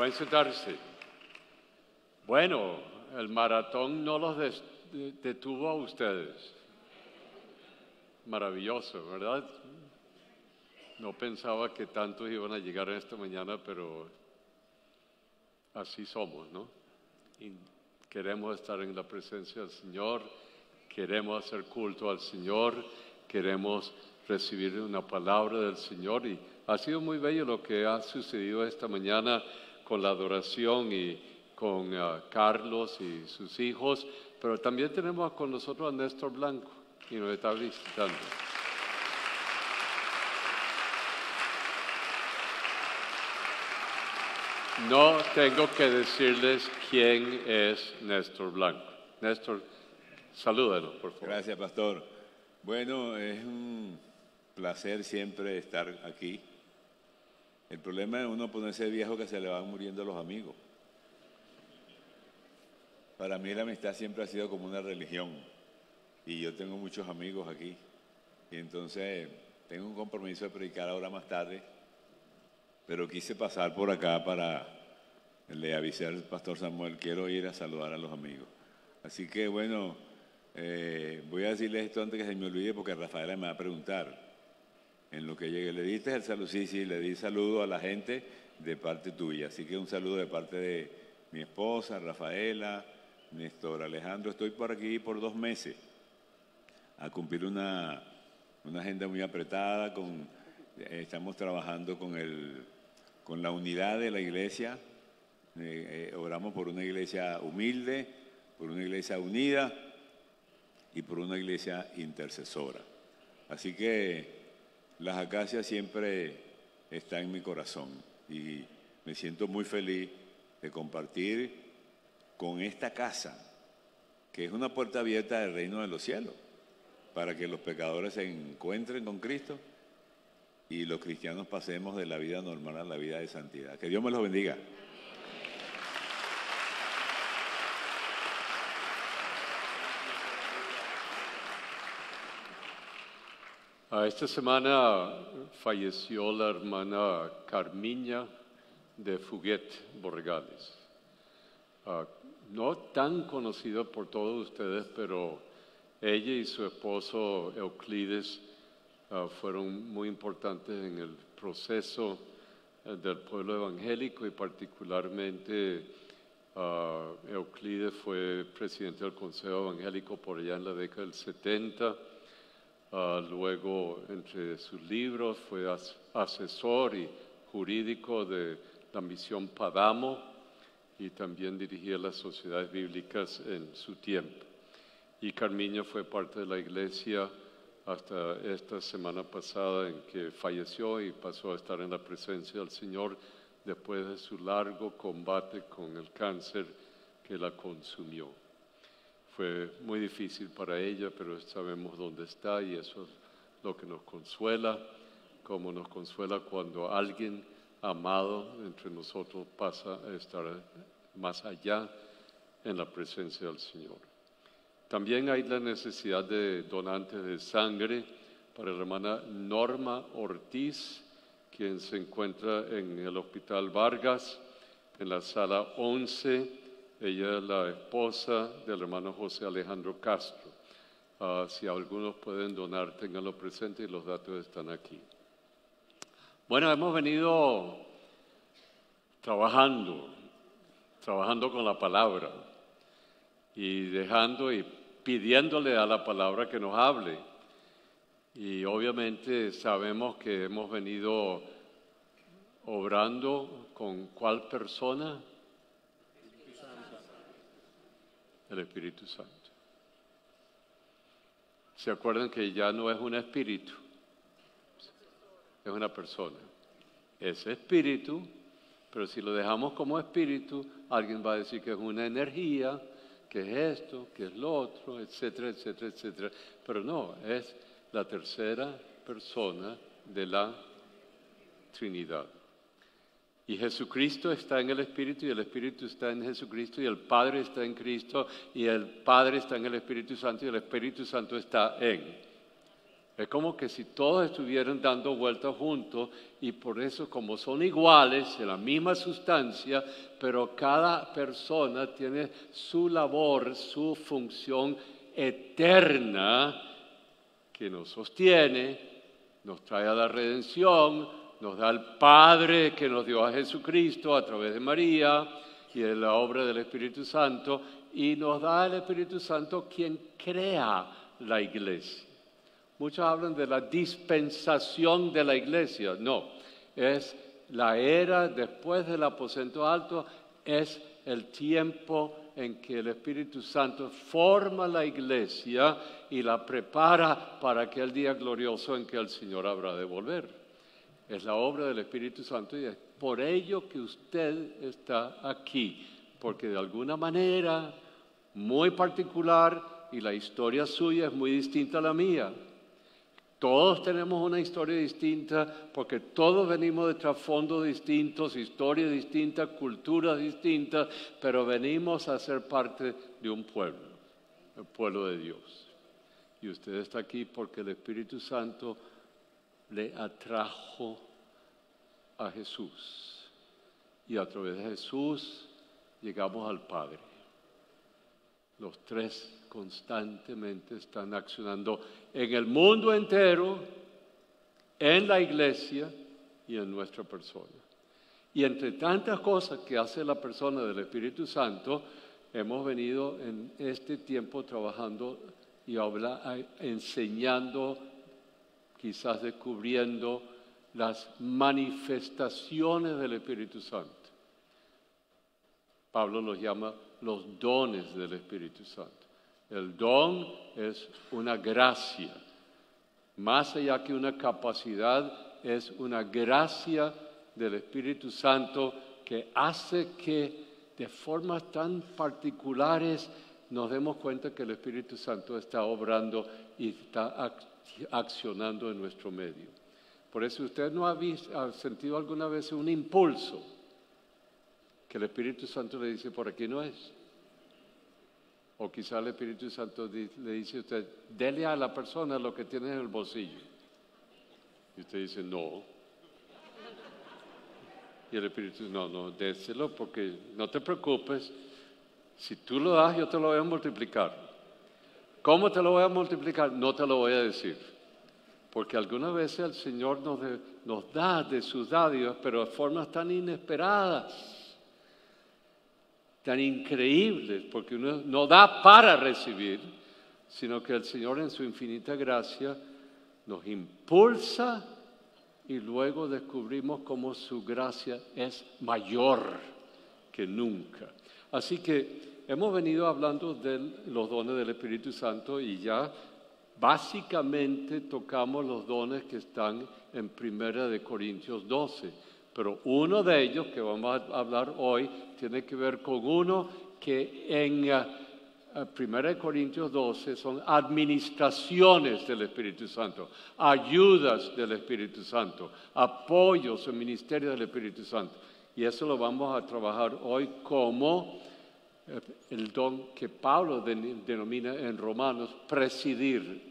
Pueden sentarse. Bueno, el maratón no los des- detuvo a ustedes. Maravilloso, ¿verdad? No pensaba que tantos iban a llegar esta mañana, pero así somos, ¿no? Y queremos estar en la presencia del Señor, queremos hacer culto al Señor, queremos recibir una palabra del Señor, y ha sido muy bello lo que ha sucedido esta mañana con la adoración y con uh, Carlos y sus hijos, pero también tenemos con nosotros a Néstor Blanco, y nos está visitando. No tengo que decirles quién es Néstor Blanco. Néstor, salúdanos, por favor. Gracias, pastor. Bueno, es un placer siempre estar aquí. El problema es uno ponerse viejo que se le van muriendo los amigos. Para mí la amistad siempre ha sido como una religión y yo tengo muchos amigos aquí. Y entonces tengo un compromiso de predicar ahora más tarde, pero quise pasar por acá para, le avisé al pastor Samuel, quiero ir a saludar a los amigos. Así que bueno, eh, voy a decirles esto antes que se me olvide porque Rafaela me va a preguntar. En lo que llegue, ¿le diste el saludo? Sí, sí, le di saludo a la gente de parte tuya. Así que un saludo de parte de mi esposa, Rafaela, Néstor, Alejandro. Estoy por aquí por dos meses a cumplir una, una agenda muy apretada. Con, eh, estamos trabajando con, el, con la unidad de la iglesia. Eh, eh, oramos por una iglesia humilde, por una iglesia unida y por una iglesia intercesora. Así que las acacias siempre están en mi corazón y me siento muy feliz de compartir con esta casa, que es una puerta abierta del reino de los cielos, para que los pecadores se encuentren con Cristo y los cristianos pasemos de la vida normal a la vida de santidad. Que Dios me los bendiga. Ah, Esta semana falleció la hermana Carmiña de Fuguet Borregales. Ah, no tan conocida por todos ustedes, pero ella y su esposo Euclides ah, fueron muy importantes en el proceso eh, del pueblo evangélico, y particularmente ah, Euclides fue presidente del Consejo Evangélico por allá en la década del setenta. Uh, luego, entre sus libros, fue as asesor y jurídico de la misión Padamo y también dirigía las sociedades bíblicas en su tiempo. Y Carmiña fue parte de la iglesia hasta esta semana pasada en que falleció y pasó a estar en la presencia del Señor después de su largo combate con el cáncer que la consumió. Fue muy difícil para ella, pero sabemos dónde está y eso es lo que nos consuela, como nos consuela cuando alguien amado entre nosotros pasa a estar más allá en la presencia del Señor. También hay la necesidad de donantes de sangre para la hermana Norma Ortiz, quien se encuentra en el Hospital Vargas, en la sala once. Ella es la esposa del hermano José Alejandro Castro. Uh, si algunos pueden donar, ténganlo presente y los datos están aquí. Bueno, hemos venido trabajando, trabajando con la palabra y dejando y pidiéndole a la palabra que nos hable. Y obviamente sabemos que hemos venido obrando con ¿cuál persona? El Espíritu Santo. ¿Se acuerdan que ya no es un espíritu? Es una persona. Es espíritu, pero si lo dejamos como espíritu, alguien va a decir que es una energía, que es esto, que es lo otro, etcétera, etcétera, etcétera. Pero no, es la tercera persona de la Trinidad. Y Jesucristo está en el Espíritu, y el Espíritu está en Jesucristo, y el Padre está en Cristo, y el Padre está en el Espíritu Santo, y el Espíritu Santo está en Es como que si todos estuvieran dando vueltas juntos y por eso como son iguales, en la misma sustancia, pero cada persona tiene su labor, su función eterna que nos sostiene, nos trae a la redención, nos da el Padre que nos dio a Jesucristo a través de María y de la obra del Espíritu Santo, y nos da el Espíritu Santo quien crea la iglesia. Muchos hablan de la dispensación de la iglesia. No, es la era después del aposento alto, es el tiempo en que el Espíritu Santo forma la iglesia y la prepara para aquel día glorioso en que el Señor habrá de volver. Es la obra del Espíritu Santo y es por ello que usted está aquí, porque de alguna manera muy particular, y la historia suya es muy distinta a la mía. Todos tenemos una historia distinta porque todos venimos de trasfondos distintos, historias distintas, culturas distintas, pero venimos a ser parte de un pueblo, el pueblo de Dios. Y usted está aquí porque el Espíritu Santo le atrajo a Jesús. Y a través de Jesús llegamos al Padre. Los tres constantemente están accionando en el mundo entero, en la iglesia y en nuestra persona. Y entre tantas cosas que hace la persona del Espíritu Santo, hemos venido en este tiempo trabajando y habla, enseñando, quizás descubriendo las manifestaciones del Espíritu Santo. Pablo los llama los dones del Espíritu Santo. El don es una gracia, más allá que una capacidad, es una gracia del Espíritu Santo que hace que de formas tan particulares nos demos cuenta que el Espíritu Santo está obrando y está accionando en nuestro medio. Por eso usted no ha, visto, ha sentido alguna vez un impulso que el Espíritu Santo le dice, por aquí no es. O quizá el Espíritu Santo le dice a usted, dele a la persona lo que tiene en el bolsillo. Y usted dice, no. Y el Espíritu dice, no, no, déselo porque no te preocupes. Si tú lo das, yo te lo voy a multiplicar. ¿Cómo te lo voy a multiplicar? No te lo voy a decir. Porque algunas veces el Señor nos, de, nos da de sus dádivas, pero de formas tan inesperadas, tan increíbles, porque uno no da para recibir, sino que el Señor en su infinita gracia nos impulsa y luego descubrimos cómo su gracia es mayor que nunca. Así que hemos venido hablando de los dones del Espíritu Santo y ya básicamente tocamos los dones que están en Primera de Corintios doce. Pero uno de ellos que vamos a hablar hoy tiene que ver con uno que en uh, Primera de Corintios doce son administraciones del Espíritu Santo, ayudas del Espíritu Santo, apoyos en ministerio del Espíritu Santo. Y eso lo vamos a trabajar hoy como eh, el don que Pablo den, denomina en Romanos presidir.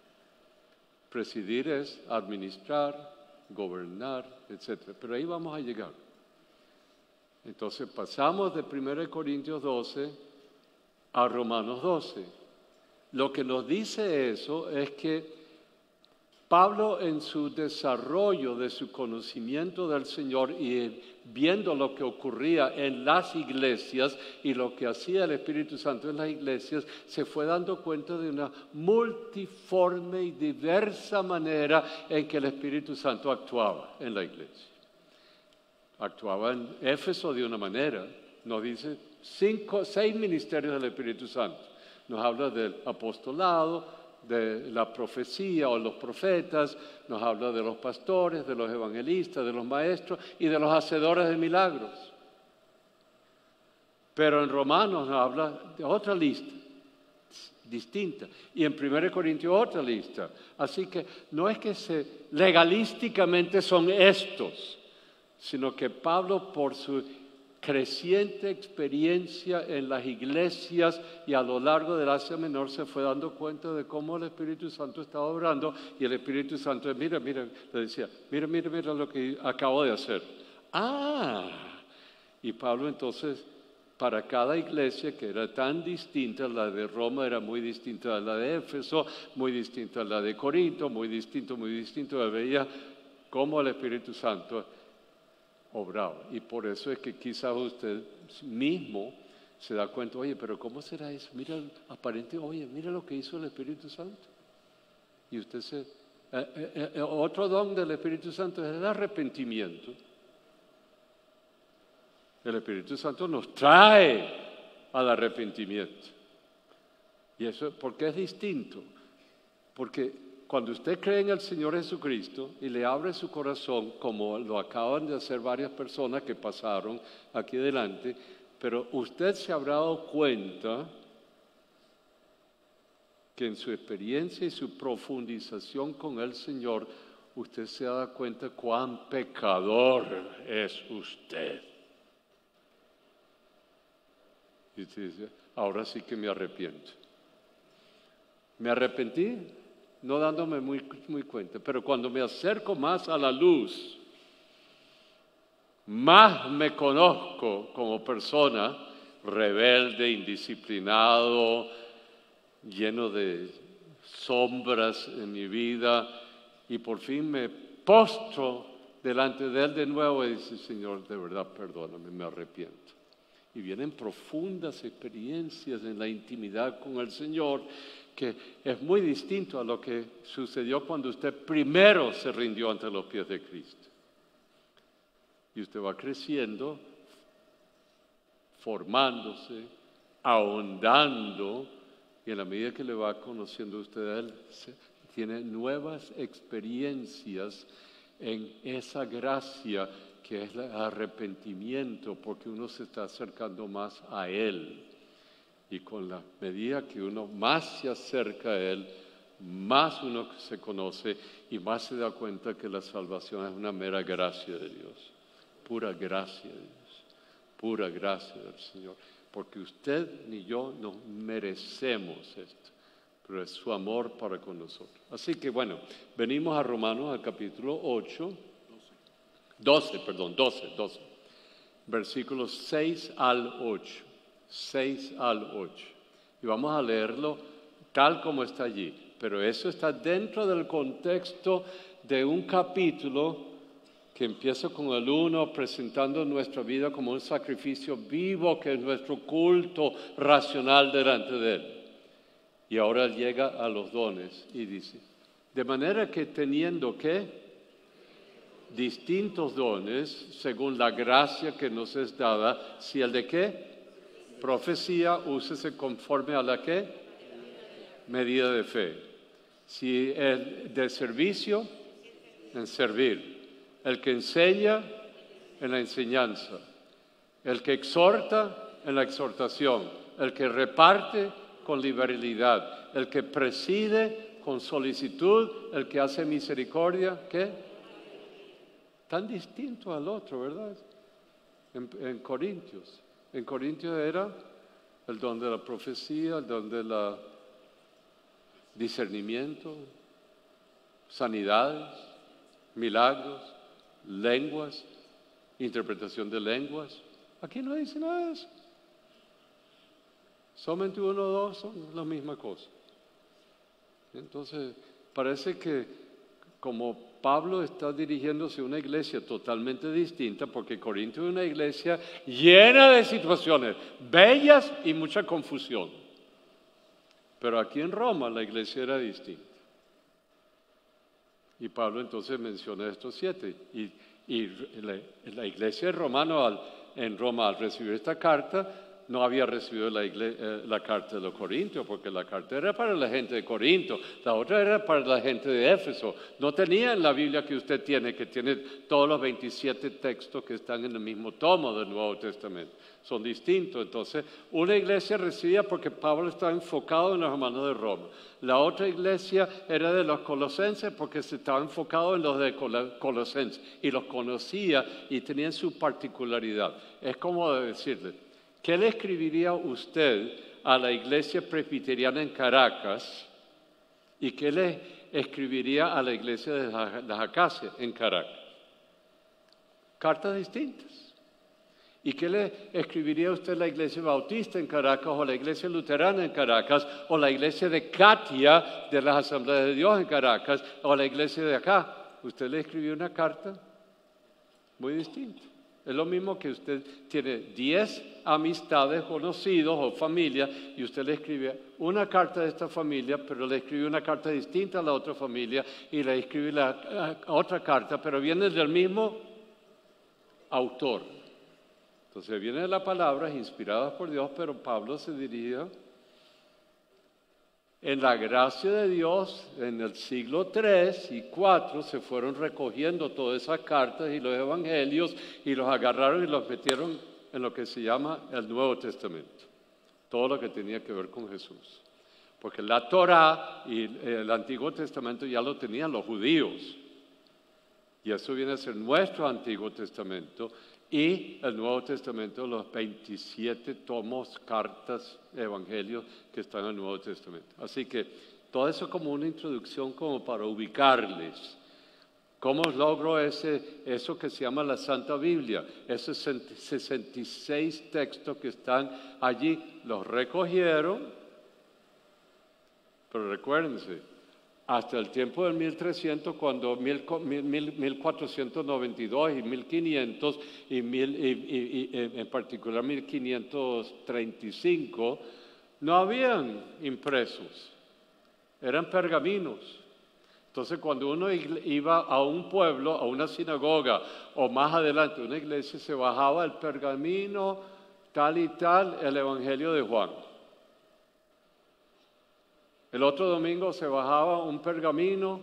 Presidir es administrar, gobernar, etcétera. Pero ahí vamos a llegar. Entonces pasamos de Primera de Corintios doce a Romanos doce. Lo que nos dice eso es que Pablo en su desarrollo de su conocimiento del Señor y viendo lo que ocurría en las iglesias y lo que hacía el Espíritu Santo en las iglesias, se fue dando cuenta de una multiforme y diversa manera en que el Espíritu Santo actuaba en la iglesia. Actuaba en Éfeso de una manera, nos dice cinco, seis ministerios del Espíritu Santo. Nos habla del apostolado, de la profecía o los profetas, nos habla de los pastores, de los evangelistas, de los maestros y de los hacedores de milagros. Pero en Romanos nos habla de otra lista distinta y en Primera de Corintios otra lista. Así que no es que se, legalísticamente son estos, sino que Pablo por su creciente experiencia en las iglesias y a lo largo del Asia Menor se fue dando cuenta de cómo el Espíritu Santo estaba obrando y el Espíritu Santo, mira, mira, le decía, mira, mira, mira lo que acabo de hacer. Ah, y Pablo entonces, para cada iglesia que era tan distinta, la de Roma era muy distinta a la de Éfeso, muy distinta a la de Corinto, muy distinto, muy distinto, veía cómo el Espíritu Santo obraba. Y por eso es que quizás usted mismo se da cuenta, oye, pero ¿cómo será eso? Mira, aparente, oye, mira lo que hizo el Espíritu Santo. Y usted se... Eh, eh, eh, otro don del Espíritu Santo es el arrepentimiento. El Espíritu Santo nos trae al arrepentimiento. ¿Y eso por qué es distinto? Porque cuando usted cree en el Señor Jesucristo y le abre su corazón, como lo acaban de hacer varias personas que pasaron aquí delante, pero usted se habrá dado cuenta que en su experiencia y su profundización con el Señor, usted se da cuenta cuán pecador es usted. Y usted dice, ahora sí que me arrepiento. Me arrepentí, no dándome muy, muy cuenta, pero cuando me acerco más a la luz, más me conozco como persona rebelde, indisciplinado, lleno de sombras en mi vida, y por fin me postro delante de Él de nuevo y dice, Señor, de verdad, perdóname, me arrepiento. Y vienen profundas experiencias en la intimidad con el Señor, que es muy distinto a lo que sucedió cuando usted primero se rindió ante los pies de Cristo. Y usted va creciendo, formándose, ahondando, y en la medida que le va conociendo usted a Él, tiene nuevas experiencias en esa gracia que es el arrepentimiento, porque uno se está acercando más a Él. Y con la medida que uno más se acerca a Él, más uno se conoce y más se da cuenta que la salvación es una mera gracia de Dios. Pura gracia de Dios. Pura gracia del Señor. Porque usted ni yo no merecemos esto, pero es su amor para con nosotros. Así que bueno, venimos a Romanos al capítulo ocho. doce, perdón, doce, doce, versículos seis al ocho, seis al ocho. Y vamos a leerlo tal como está allí, pero eso está dentro del contexto de un capítulo que empieza con el uno, presentando nuestra vida como un sacrificio vivo, que es nuestro culto racional delante de Él. Y ahora llega a los dones y dice, de manera que teniendo que distintos dones, según la gracia que nos es dada, si el de qué? Profecía, úsese conforme a la qué? Medida de fe. Si el de servicio, en servir. El que enseña, en la enseñanza. El que exhorta, en la exhortación. El que reparte, con liberalidad. El que preside, con solicitud. El que hace misericordia, ¿qué? Tan distinto al otro, ¿verdad? En, en Corintios. En Corintios era el don de la profecía, el don de la discernimiento, sanidades, milagros, lenguas, interpretación de lenguas. Aquí no dice nada de eso. Solamente uno o dos son la misma cosa. Entonces, parece que como Pablo está dirigiéndose a una iglesia totalmente distinta, porque Corinto es una iglesia llena de situaciones bellas y mucha confusión. Pero aquí en Roma la iglesia era distinta. Y Pablo entonces menciona estos siete. Y, y la, la iglesia romana al, en Roma al recibir esta carta no había recibido la, igle- eh, la carta de los Corintios, porque la carta era para la gente de Corinto, la otra era para la gente de Éfeso. No tenían la Biblia que usted tiene, que tiene todos los veintisiete textos que están en el mismo tomo del Nuevo Testamento. Son distintos. Entonces, una iglesia recibía porque Pablo estaba enfocado en los hermanos de Roma. La otra iglesia era de los colosenses porque se estaba enfocado en los de Col- Colosenses y los conocía y tenían su particularidad. Es como decirle, ¿qué le escribiría usted a la iglesia presbiteriana en Caracas y qué le escribiría a la iglesia de las Acacias en Caracas? Cartas distintas. ¿Y qué le escribiría usted a la iglesia bautista en Caracas o la iglesia luterana en Caracas o la iglesia de Katia de las Asambleas de Dios en Caracas o la iglesia de acá? ¿Usted le escribió una carta muy distinta? Es lo mismo que usted tiene diez amistades, conocidos o familia y usted le escribe una carta de esta familia, pero le escribe una carta distinta a la otra familia y le escribe la uh, otra carta, pero viene del mismo autor. Entonces vienen las palabras inspiradas por Dios, pero Pablo se dirige en la gracia de Dios. En el siglo tres y cuatro se fueron recogiendo todas esas cartas y los evangelios y los agarraron y los metieron en lo que se llama el Nuevo Testamento. Todo lo que tenía que ver con Jesús. Porque la Torá y el Antiguo Testamento ya lo tenían los judíos. Y eso viene a ser nuestro Antiguo Testamento. Y el Nuevo Testamento, los veintisiete tomos, cartas, evangelios que están en el Nuevo Testamento. Así que todo eso como una introducción como para ubicarles. ¿Cómo logro ese, eso que se llama la Santa Biblia? Esos sesenta y seis textos que están allí, los recogieron, pero recuérdense, hasta el tiempo del mil trescientos, cuando mil cuatrocientos noventa y dos y mil quinientos, y, mil, y, y, y en particular mil quinientos treinta y cinco, no habían impresos, eran pergaminos. Entonces, cuando uno iba a un pueblo, a una sinagoga, o más adelante a una iglesia, se bajaba el pergamino tal y tal, el Evangelio de Juan. El otro domingo se bajaba un pergamino,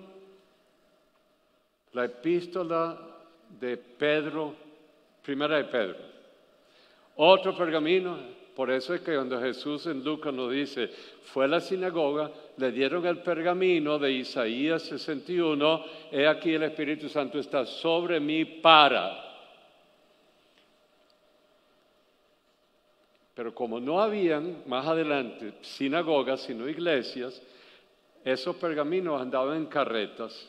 la epístola de Pedro, primera de Pedro. Otro pergamino, por eso es que cuando Jesús en Lucas nos dice, fue a la sinagoga, le dieron el pergamino de Isaías sesenta y uno, he aquí el Espíritu Santo está sobre mí para. Pero como no habían, más adelante, sinagogas, sino iglesias, esos pergaminos andaban en carretas.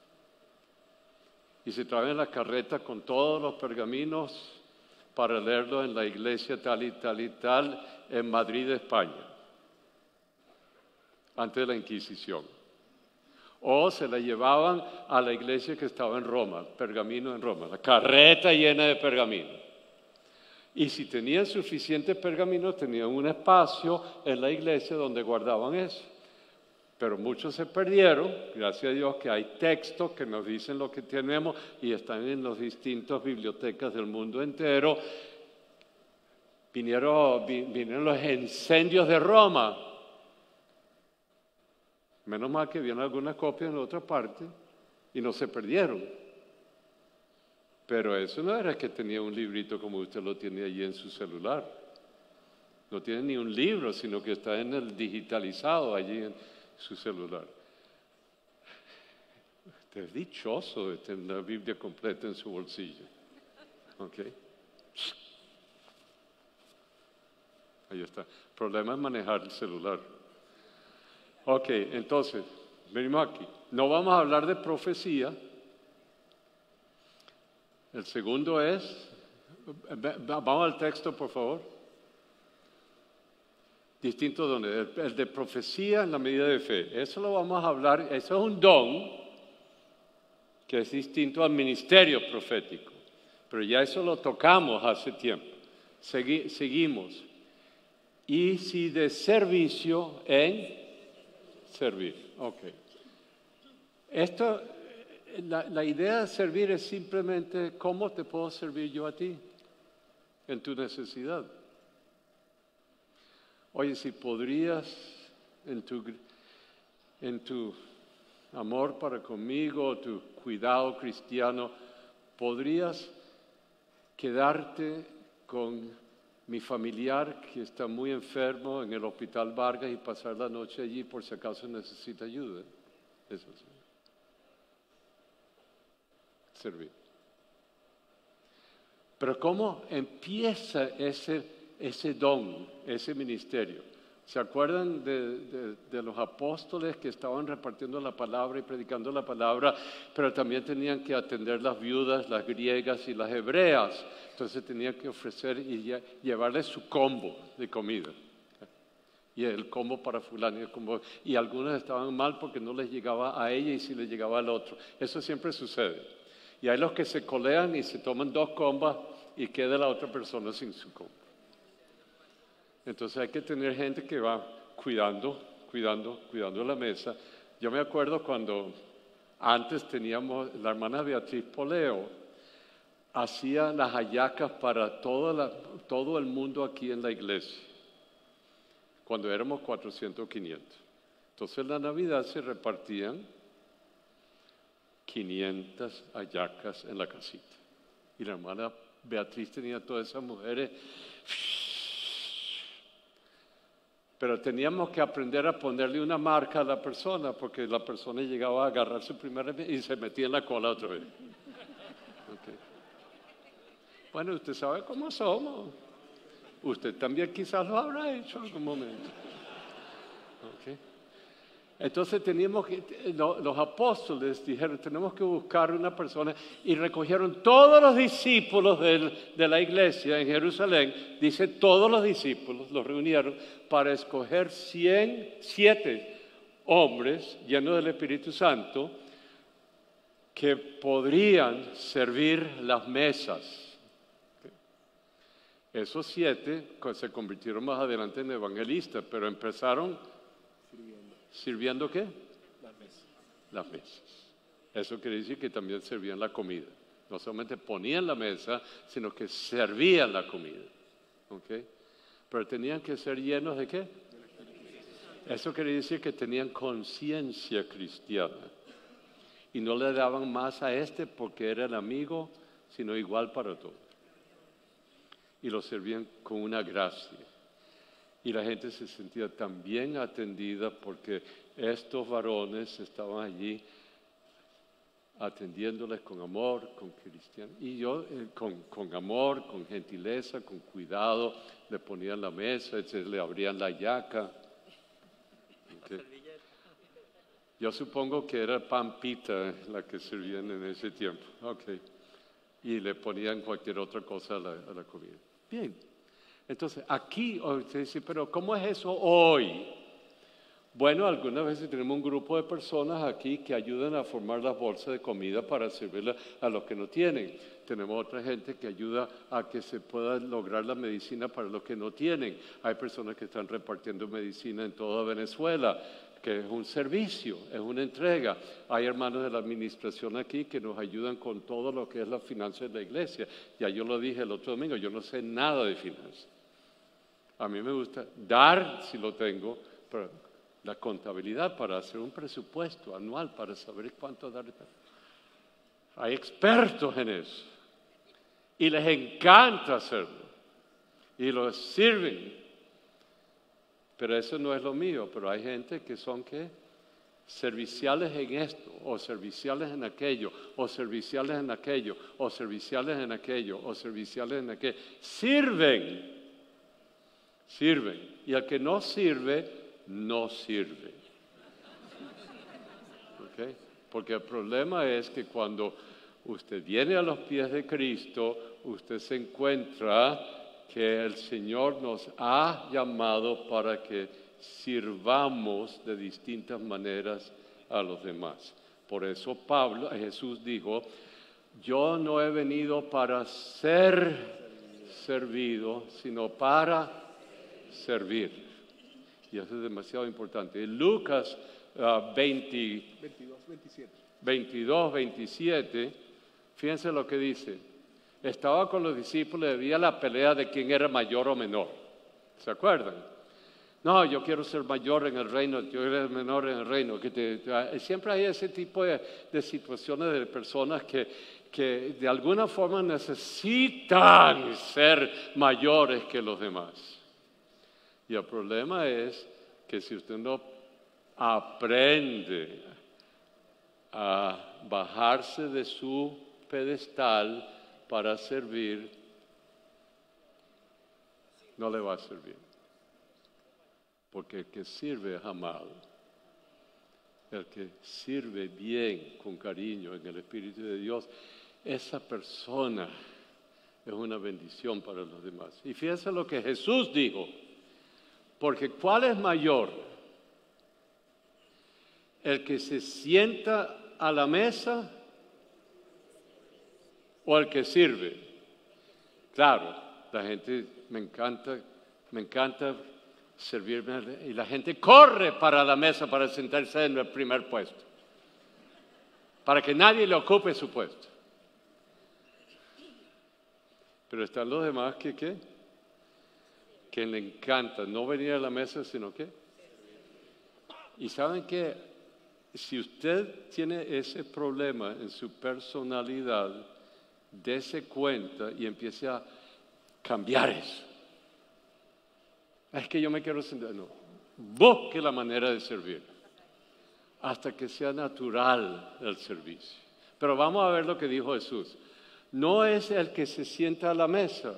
Y se traían las carretas con todos los pergaminos para leerlos en la iglesia tal y tal y tal en Madrid, España, antes de la Inquisición. O se la llevaban a la iglesia que estaba en Roma, pergamino en Roma, la carreta llena de pergaminos. Y si tenían suficientes pergaminos, tenían un espacio en la iglesia donde guardaban eso. Pero muchos se perdieron, gracias a Dios que hay textos que nos dicen lo que tenemos y están en las distintas bibliotecas del mundo entero. Vinieron, vinieron los incendios de Roma. Menos mal que habían algunas copias en otra parte y no se perdieron. Pero eso no era que tenía un librito como usted lo tiene allí en su celular. No tiene ni un libro, sino que está en el digitalizado allí en su celular. Usted es dichoso de tener la Biblia completa en su bolsillo. ¿Ok? Ahí está. El problema es manejar el celular. Ok, entonces, venimos aquí. No vamos a hablar de profecía. El segundo es, vamos al texto por favor. Distinto donde, el, el de profecía en la medida de fe. Eso lo vamos a hablar, eso es un don que es distinto al ministerio profético. Pero ya eso lo tocamos hace tiempo. Segui, seguimos. Y si de servicio en servir. Ok. Esto... La, la idea de servir es simplemente cómo te puedo servir yo a ti en tu necesidad. Oye, si podrías en tu, en tu amor para conmigo, tu cuidado cristiano, podrías quedarte con mi familiar que está muy enfermo en el Hospital Vargas y pasar la noche allí por si acaso necesita ayuda. Eso sí. Servir. Pero ¿cómo empieza ese, ese don, ese ministerio? ¿Se acuerdan de, de, de los apóstoles que estaban repartiendo la palabra y predicando la palabra, pero también tenían que atender las viudas, las griegas y las hebreas? Entonces tenían que ofrecer y llevarles su combo de comida. Y el combo para fulano y el combo. Y algunos estaban mal porque no les llegaba a ella y sí les llegaba al otro. Eso siempre sucede. Y hay los que se colean y se toman dos combas y queda la otra persona sin su combo. Entonces hay que tener gente que va cuidando, cuidando, cuidando la mesa. Yo me acuerdo cuando antes teníamos, la hermana Beatriz Poleo hacía las hallacas para toda la, todo el mundo aquí en la iglesia, cuando éramos cuatrocientos o quinientos. Entonces en la Navidad se repartían quinientas hallacas en la casita. Y la hermana Beatriz tenía todas esas mujeres. Pero teníamos que aprender a ponerle una marca a la persona, porque la persona llegaba a agarrar su primera vez y se metía en la cola otra vez. Okay. Bueno, usted sabe cómo somos. Usted también quizás lo habrá hecho en algún momento. Okay. Entonces teníamos que, los apóstoles dijeron, tenemos que buscar una persona, y recogieron todos los discípulos del, de la iglesia en Jerusalén, dice todos los discípulos, los reunieron para escoger cien, siete hombres llenos del Espíritu Santo que podrían servir las mesas. Esos siete se convirtieron más adelante en evangelistas, pero empezaron ¿sirviendo qué? Las mesas. Las mesas. Eso quiere decir que también servían la comida. No solamente ponían la mesa, sino que servían la comida. ¿Okay? Pero tenían que ser llenos de qué? Eso quiere decir que tenían conciencia cristiana. Y no le daban más a este porque era el amigo, sino igual para todos. Y lo servían con una gracia. Y la gente se sentía tan bien atendida porque estos varones estaban allí atendiéndoles con amor, con cristianismo. Y yo eh, con, con amor, con gentileza, con cuidado, le ponían la mesa, le abrían la yaca. Okay. Yo supongo que era pan-pita la que servían en ese tiempo. Okay. Y le ponían cualquier otra cosa a la, a la comida. Bien. Entonces, aquí, usted dice, pero ¿cómo es eso hoy? Bueno, algunas veces tenemos un grupo de personas aquí que ayudan a formar las bolsas de comida para servirla a los que no tienen. Tenemos otra gente que ayuda a que se pueda lograr la medicina para los que no tienen. Hay personas que están repartiendo medicina en toda Venezuela, que es un servicio, es una entrega. Hay hermanos de la administración aquí que nos ayudan con todo lo que es la finanza de la iglesia. Ya yo lo dije el otro domingo, yo no sé nada de finanzas. A mí me gusta dar, si lo tengo, pero la contabilidad para hacer un presupuesto anual, para saber cuánto dar. Hay expertos en eso. Y les encanta hacerlo. Y lo sirven. Pero eso no es lo mío. Pero hay gente que son, ¿qué? Serviciales en esto, o serviciales en aquello, o serviciales en aquello, o serviciales en aquello, o serviciales en aquello. Sirven. Sirven. Y al que no sirve, no sirve. ¿Okay? Porque el problema es que cuando usted viene a los pies de Cristo, usted se encuentra que el Señor nos ha llamado para que sirvamos de distintas maneras a los demás. Por eso Pablo, Jesús dijo, yo no he venido para ser servido, sino para servir. Y eso es demasiado importante. En Lucas uh, veinte, veintidós, veintisiete, fíjense lo que dice. Estaba con los discípulos y había la pelea de quién era mayor o menor. ¿Se acuerdan? No, yo quiero ser mayor en el reino, yo quiero ser menor en el reino. Que te, te, siempre hay ese tipo de, de situaciones de personas que, que de alguna forma necesitan ser mayores que los demás. Y el problema es que si usted no aprende a bajarse de su pedestal para servir, no le va a servir. Porque el que sirve es amado. El que sirve bien, con cariño, en el Espíritu de Dios, esa persona es una bendición para los demás. Y fíjense lo que Jesús dijo. Porque ¿cuál es mayor? ¿El que se sienta a la mesa o el que sirve? Claro, la gente me encanta, me encanta servirme y la gente corre para la mesa para sentarse en el primer puesto, para que nadie le ocupe su puesto. Pero están los demás que ¿qué? Que le encanta no venir a la mesa, sino ¿qué? Y saben que si usted tiene ese problema en su personalidad, dése cuenta y empiece a cambiar eso. Es que yo me quiero sentar. No, busque la manera de servir hasta que sea natural el servicio. Pero vamos a ver lo que dijo Jesús. No es el que se sienta a la mesa,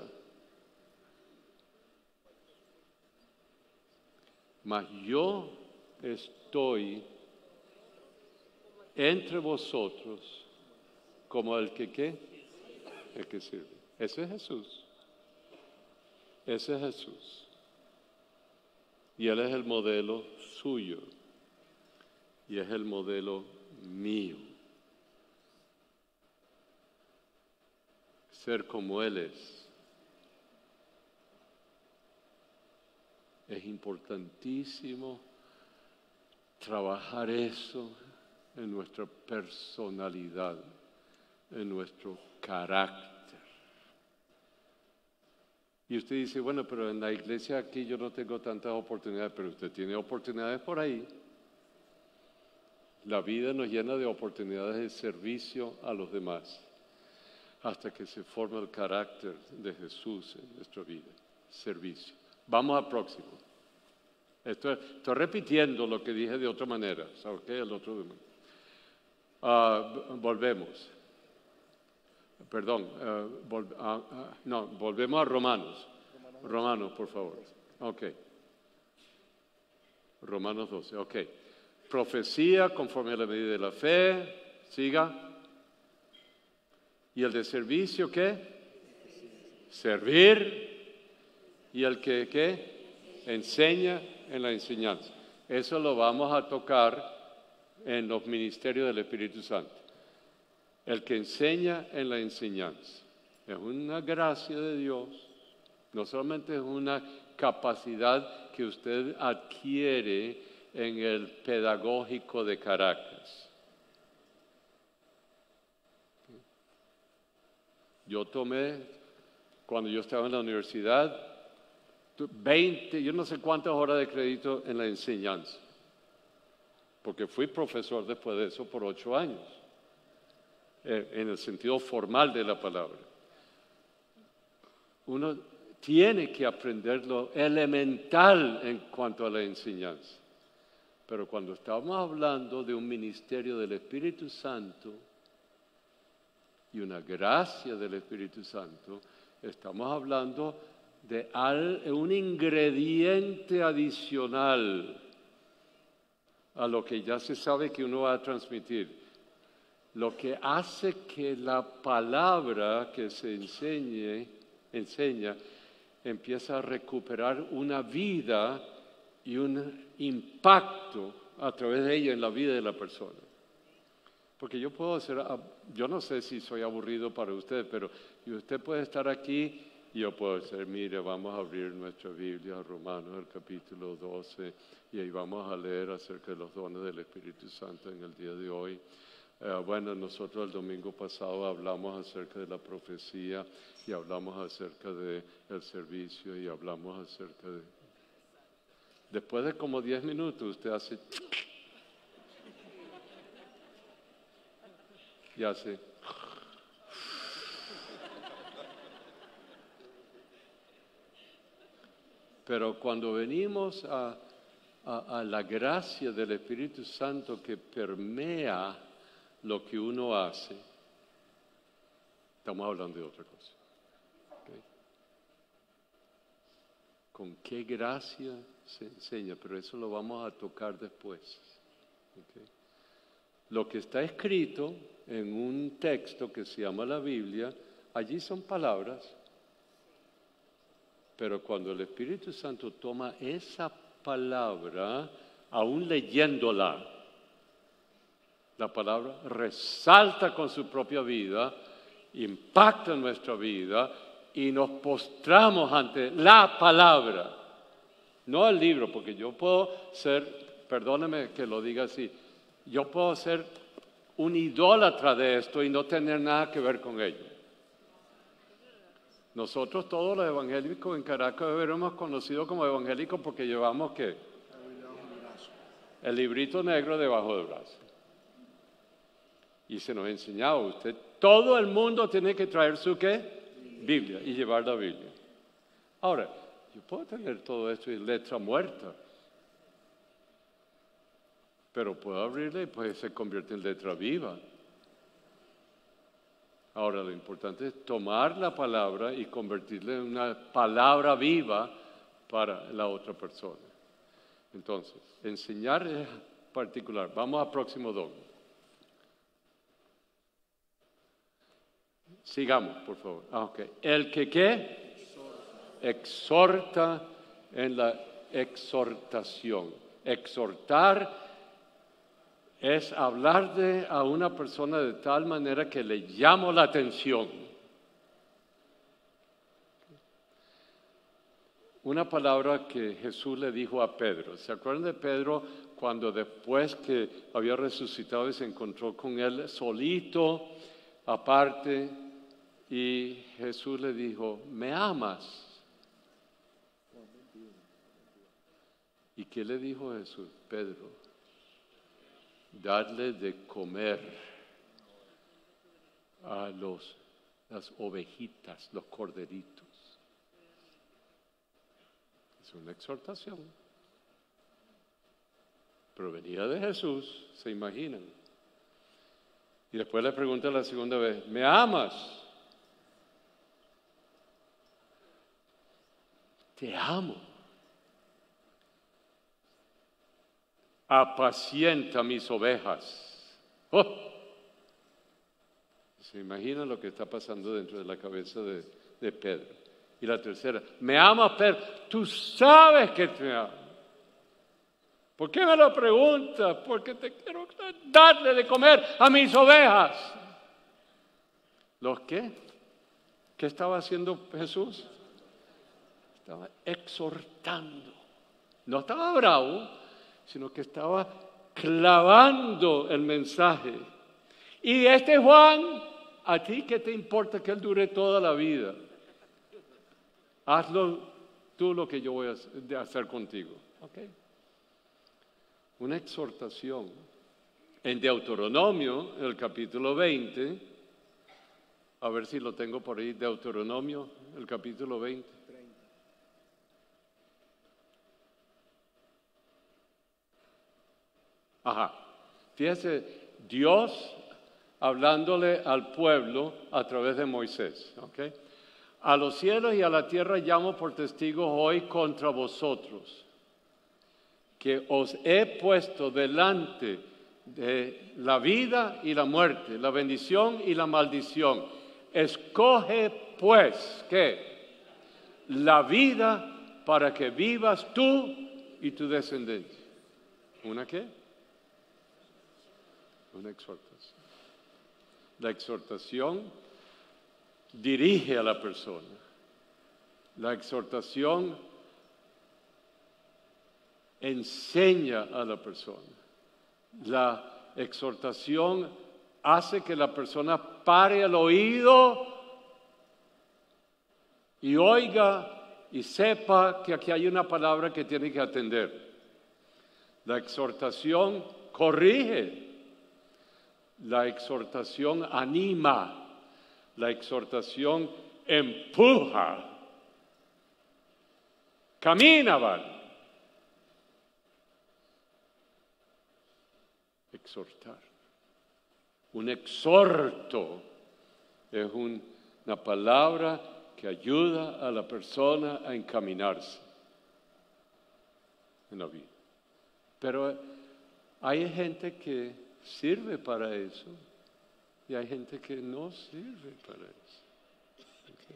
mas yo estoy entre vosotros como el que ¿qué? El que sirve. Ese es Jesús. Ese es Jesús. Y Él es el modelo suyo. Y es el modelo mío. Ser como Él es. Es importantísimo trabajar eso en nuestra personalidad, en nuestro carácter. Y usted dice, bueno, pero en la iglesia aquí yo no tengo tantas oportunidades, pero usted tiene oportunidades por ahí. La vida nos llena de oportunidades de servicio a los demás, hasta que se forma el carácter de Jesús en nuestra vida, servicio. Vamos al próximo. Estoy, estoy repitiendo lo que dije de otra manera. ¿Sabes qué? El otro. Uh, volvemos. Perdón. Uh, vol, uh, uh, no, volvemos a Romanos. Romanos, por favor. Ok. Romanos doce. Ok. Profecía conforme a la medida de la fe. Siga. ¿Y el de servicio qué? Servir. ¿Y el que qué? Enseña en la enseñanza. Eso lo vamos a tocar en los ministerios del Espíritu Santo. El que enseña en la enseñanza. Es una gracia de Dios. No solamente es una capacidad que usted adquiere en el pedagógico de Caracas. Yo tomé, cuando yo estaba en la universidad, veinte, yo no sé cuántas horas de crédito en la enseñanza, porque fui profesor después de eso por ocho años, eh, en el sentido formal de la palabra. Uno tiene que aprender lo elemental en cuanto a la enseñanza, pero cuando estamos hablando de un ministerio del Espíritu Santo y una gracia del Espíritu Santo, estamos hablando de un ingrediente adicional a lo que ya se sabe que uno va a transmitir. Lo que hace que la palabra que se enseñe, enseña empieza a recuperar una vida y un impacto a través de ella en la vida de la persona. Porque yo puedo ser, yo no sé si soy aburrido para usted, pero usted puede estar aquí y yo puedo decir, mire, vamos a abrir nuestra Biblia, Romanos, el capítulo doce, y ahí vamos a leer acerca de los dones del Espíritu Santo en el día de hoy. Eh, bueno, nosotros el domingo pasado hablamos acerca de la profecía y hablamos acerca del servicio y hablamos acerca de... Después de como diez minutos usted hace y hace pero cuando venimos a, a, a la gracia del Espíritu Santo que permea lo que uno hace, estamos hablando de otra cosa. ¿Okay? ¿Con qué gracia se enseña? Pero eso lo vamos a tocar después. ¿Okay? Lo que está escrito en un texto que se llama la Biblia, allí son palabras, pero cuando el Espíritu Santo toma esa palabra, aún leyéndola, la palabra resalta con su propia vida, impacta en nuestra vida y nos postramos ante la palabra, no el libro, porque yo puedo ser, perdóneme que lo diga así, yo puedo ser un idólatra de esto y no tener nada que ver con ello. Nosotros todos los evangélicos en Caracas hemos conocido como evangélicos porque llevamos ¿qué? El librito negro debajo del brazo. Y se nos ha enseñado, usted, todo el mundo tiene que traer su ¿qué? Biblia y llevar la Biblia. Ahora, yo puedo tener todo esto en letra muerta, pero puedo abrirla y pues se convierte en letra viva. Ahora, lo importante es tomar la palabra y convertirla en una palabra viva para la otra persona. Entonces, enseñar es particular. Vamos al próximo dogma. Sigamos, por favor. Ah, okay. El que ¿qué? Exhorta en la exhortación. Exhortar es hablarle a una persona de tal manera que le llamo la atención. Una palabra que Jesús le dijo a Pedro. ¿Se acuerdan de Pedro cuando después que había resucitado y se encontró con él solito, aparte, y Jesús le dijo, ¿me amas? ¿Y qué le dijo Jesús? Pedro, darle de comer a los, las ovejitas, los corderitos. Es una exhortación. Pero venía de Jesús, se imaginan. Y después le pregunta la segunda vez, ¿me amas? Te amo. Apacienta mis ovejas. Oh. ¿Se imaginan lo que está pasando dentro de la cabeza de, de Pedro? Y la tercera, me amas, Pedro, tú sabes que te amo. ¿Por qué me lo preguntas? Porque te quiero darle de comer a mis ovejas. ¿Los qué? ¿Qué estaba haciendo Jesús? Estaba exhortando. No estaba bravo, sino que estaba clavando el mensaje. Y este Juan, ¿a ti qué te importa que él dure toda la vida? Hazlo tú lo que yo voy a hacer contigo. ¿Okay? Una exhortación. En Deuteronomio, el capítulo veinte, a ver si lo tengo por ahí, Deuteronomio, el capítulo veinte. Ajá. Fíjese, Dios hablándole al pueblo a través de Moisés. ¿Okay? A los cielos y a la tierra llamo por testigos hoy contra vosotros, que os he puesto delante de la vida y la muerte, la bendición y la maldición. Escoge pues, ¿qué? La vida para que vivas tú y tu descendencia. ¿Una qué? Una exhortación. La exhortación dirige a la persona. La exhortación enseña a la persona. La exhortación hace que la persona pare el oído y oiga y sepa que aquí hay una palabra que tiene que atender. La exhortación corrige, la exhortación anima, la exhortación empuja. Camina, Val. Exhortar. Un exhorto es un, una palabra que ayuda a la persona a encaminarse en la vida. Pero hay gente que sirve para eso y hay gente que no sirve para eso. ¿Okay?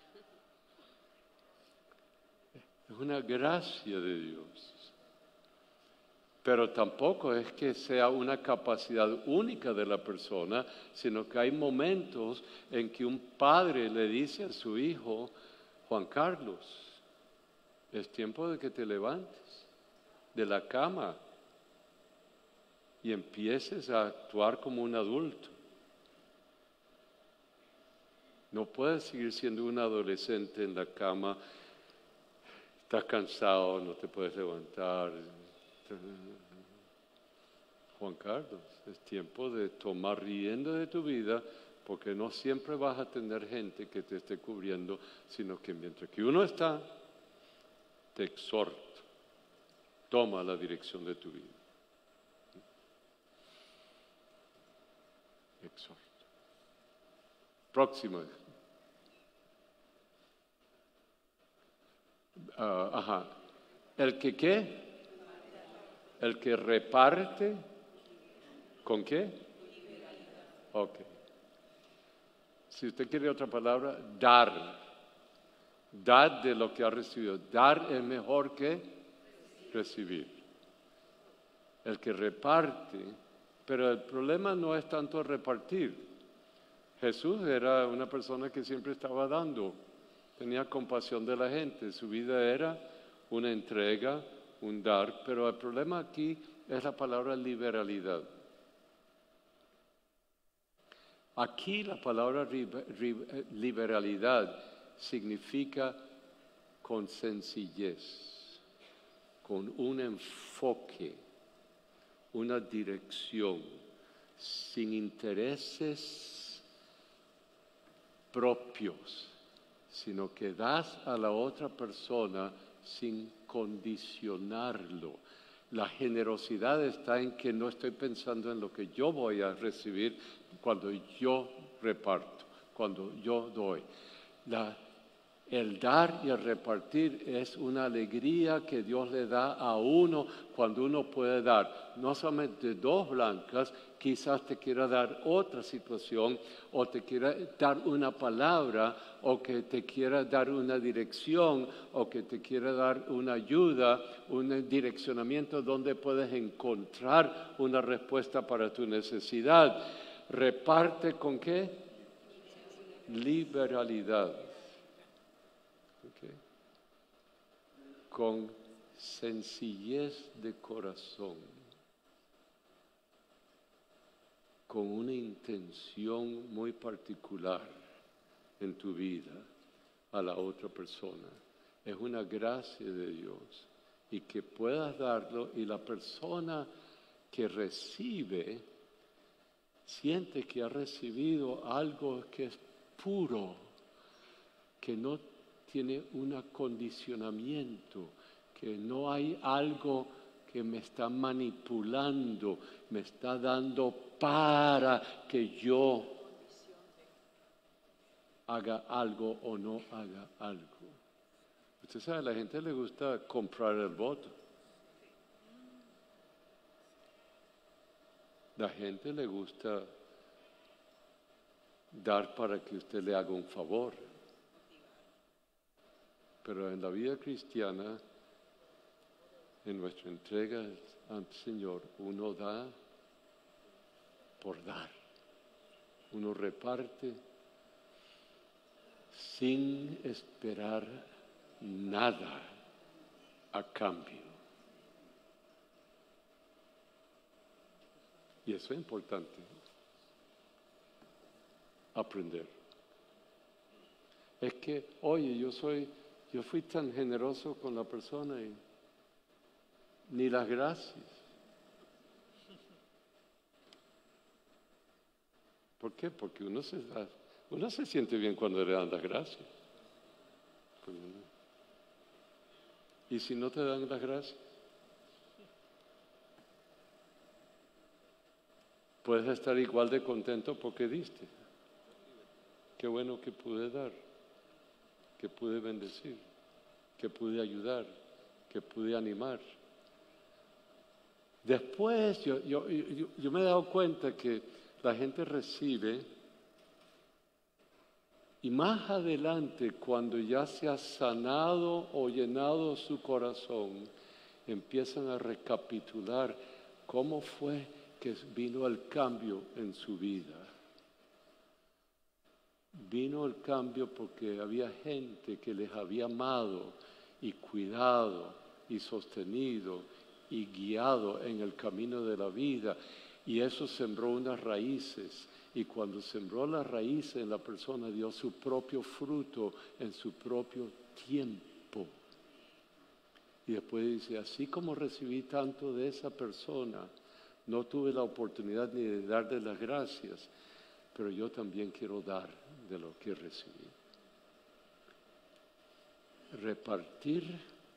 Es una gracia de Dios. Pero tampoco es que sea una capacidad única de la persona, sino que hay momentos en que un padre le dice a su hijo, Juan Carlos, es tiempo de que te levantes de la cama y empieces a actuar como un adulto. No puedes seguir siendo un adolescente en la cama, estás cansado, no te puedes levantar. Juan Carlos, es tiempo de tomar rienda de tu vida, porque no siempre vas a tener gente que te esté cubriendo, sino que mientras que uno está, te exhorto, toma la dirección de tu vida. Exhorto. Próximo. Uh, ajá. ¿El que qué? El que reparte, ¿con qué? Ok. Si usted quiere otra palabra, dar. Dar de lo que ha recibido. Dar es mejor que recibir. El que reparte, pero el problema no es tanto repartir. Jesús era una persona que siempre estaba dando, tenía compasión de la gente, su vida era una entrega, un dar, pero el problema aquí es la palabra liberalidad. Aquí la palabra liberalidad significa con sencillez, con un enfoque, una dirección, sin intereses propios, sino que das a la otra persona sin condicionarlo. La generosidad está en que no estoy pensando en lo que yo voy a recibir cuando yo reparto, cuando yo doy. La, el dar y el repartir es una alegría que Dios le da a uno cuando uno puede dar. No solamente dos blancas, quizás te quiera dar otra situación, o te quiera dar una palabra, o que te quiera dar una dirección, o que te quiera dar una ayuda, un direccionamiento donde puedes encontrar una respuesta para tu necesidad. Reparte ¿con qué? Liberalidad. Okay. Con sencillez de corazón, con una intención muy particular en tu vida a la otra persona. Es una gracia de Dios, y que puedas darlo, y la persona que recibe siente que ha recibido algo que es puro, que no tiene un acondicionamiento, que no hay algo que me está manipulando, me está dando para que yo haga algo o no haga algo. Usted sabe, a la gente le gusta comprar el voto. La gente le gusta dar para que usted le haga un favor. Pero en la vida cristiana, en nuestra entrega ante el Señor, uno da por dar. Uno reparte sin esperar nada a cambio. Y eso es importante aprender. Es que, oye, yo soy, yo fui tan generoso con la persona y ni las gracias. ¿Por qué? Porque uno se, uno se siente bien cuando le dan las gracias. ¿Y si no te dan las gracias? Puedes estar igual de contento porque diste. Qué bueno que pude dar, que pude bendecir, que pude ayudar, que pude animar. Después yo, yo, yo, yo me he dado cuenta que la gente recibe y más adelante, cuando ya se ha sanado o llenado su corazón, empiezan a recapitular cómo fue que vino el cambio en su vida. Vino el cambio porque había gente que les había amado y cuidado y sostenido y guiado en el camino de la vida. Y eso sembró unas raíces. Y cuando sembró las raíces en la persona, dio su propio fruto en su propio tiempo. Y después dice, así como recibí tanto de esa persona, no tuve la oportunidad ni de darle las gracias, pero yo también quiero dar de lo que recibí. Repartir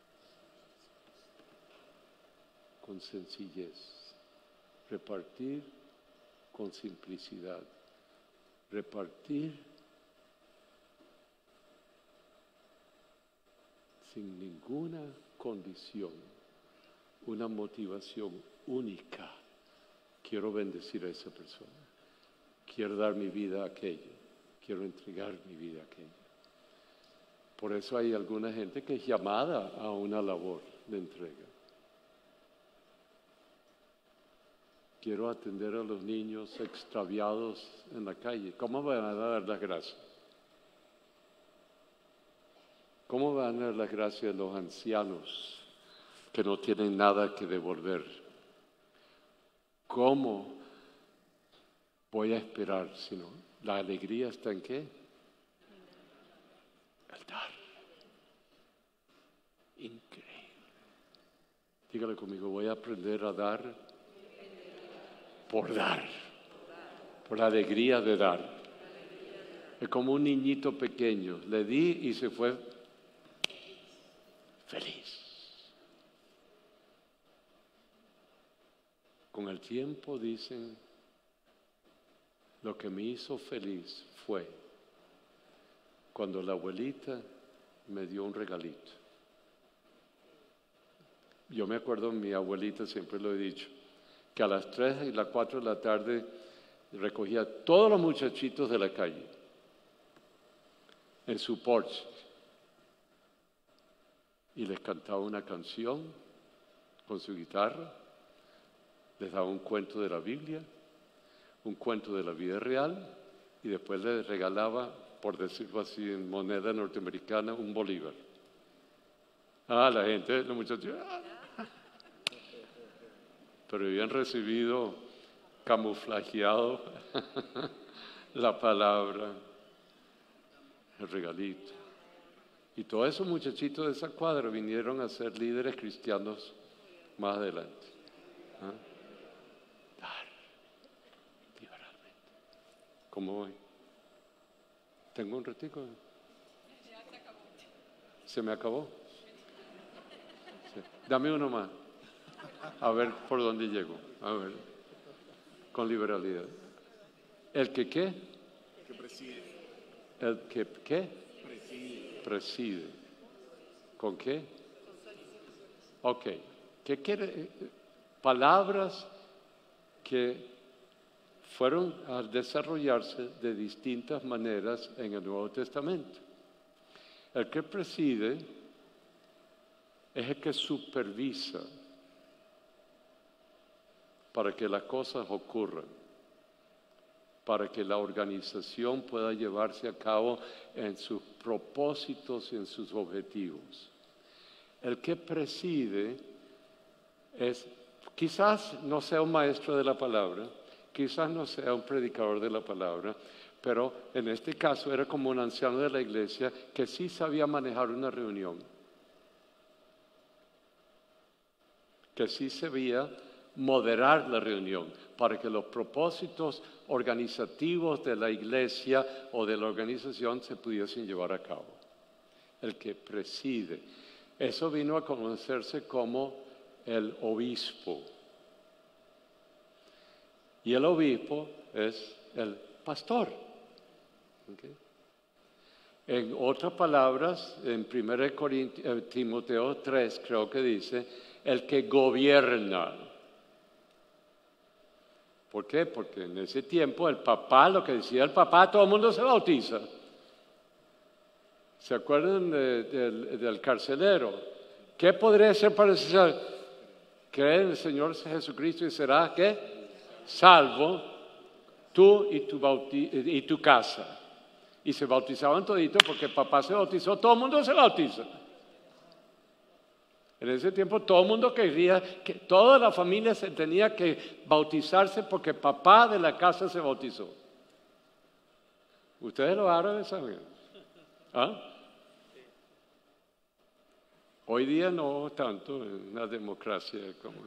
con sencillez, repartir con simplicidad, repartir sin ninguna condición, una motivación única. Quiero bendecir a esa persona, quiero dar mi vida a aquella, quiero entregar mi vida a aquella. Por eso hay alguna gente que es llamada a una labor de entrega. Quiero atender a los niños extraviados en la calle. ¿Cómo van a dar las gracias? ¿Cómo van a dar las gracias a los ancianos que no tienen nada que devolver? ¿Cómo voy a esperar? Si no, la alegría está en ¿qué? El dar. Increíble. Dígale conmigo, voy a aprender a dar. Por dar, por la alegría de dar. Es como un niñito pequeño, le di y se fue feliz. Con el tiempo dicen, lo que me hizo feliz fue cuando la abuelita me dio un regalito. Yo me acuerdo, mi abuelita, siempre lo he dicho, que a las tres y las cuatro de la tarde recogía a todos los muchachitos de la calle en su porche y les cantaba una canción con su guitarra, les daba un cuento de la Biblia, un cuento de la vida real y después les regalaba, por decirlo así en moneda norteamericana, un bolívar. Ah, la gente, los muchachos... ¡ah! Pero habían recibido camuflajeado la palabra, el regalito. Y todos esos muchachitos de esa cuadra vinieron a ser líderes cristianos más adelante. ¿Ah? Dar liberalmente. ¿Cómo voy? ¿Tengo un ratico? ¿Se me acabó? Sí. Dame uno más. A ver por dónde llego. A ver. Con liberalidad. ¿El que qué? Que preside. ¿El que qué? Preside. Preside. ¿Con qué? Ok. ¿Qué quiere? Palabras que fueron a desarrollarse de distintas maneras en el Nuevo Testamento. El que preside es el que supervisa para que las cosas ocurran, para que la organización pueda llevarse a cabo en sus propósitos y en sus objetivos. El que preside es, quizás no sea un maestro de la palabra, quizás no sea un predicador de la palabra, Pero en este caso era como un anciano de la iglesia que sí sabía manejar una reunión, que sí sabía moderar la reunión para que los propósitos organizativos de la iglesia o de la organización se pudiesen llevar a cabo. El que preside. Eso vino a conocerse como el obispo. Y el obispo es el pastor. ¿Okay? En otras palabras, en primera Timoteo tres creo que dice, el que gobierna. ¿Por qué? Porque en ese tiempo el papá, lo que decía el papá, todo el mundo se bautiza. ¿Se acuerdan de, de, del carcelero? ¿Qué podría ser para decir? Cree en el Señor Jesucristo y será, ¿qué? Salvo tú y tu, bauti y tu casa. Y se bautizaban toditos porque papá se bautizó, todo el mundo se bautiza. En ese tiempo todo el mundo quería, que toda la familia se tenía que bautizarse porque papá de la casa se bautizó. Ustedes los árabes saben. ¿Ah? Hoy día no tanto en la democracia como...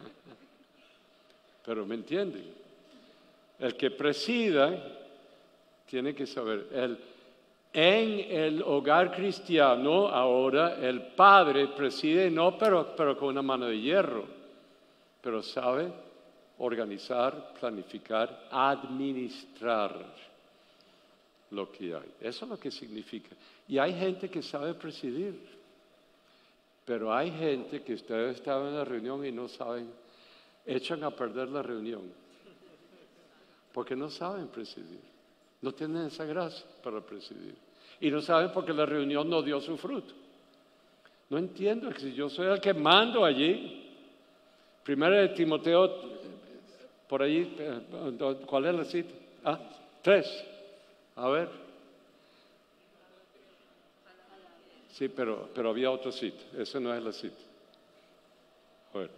Pero me entienden. El que presida tiene que saber. El, en el hogar cristiano ahora el padre preside no pero, pero con una mano de hierro, pero sabe organizar, planificar, administrar lo que hay. Eso es lo que significa. Y hay gente que sabe presidir, pero hay gente que ustedes estaban en la reunión y no saben, echan a perder la reunión, porque no saben presidir, no tienen esa gracia para presidir. Y no saben porque la reunión no dio su fruto. No entiendo que si yo soy el que mando allí, primero de Timoteo, por allí, ¿cuál es la cita? Ah, tres. A ver. Sí, pero, pero había otra cita. Esa no es la cita. A ver.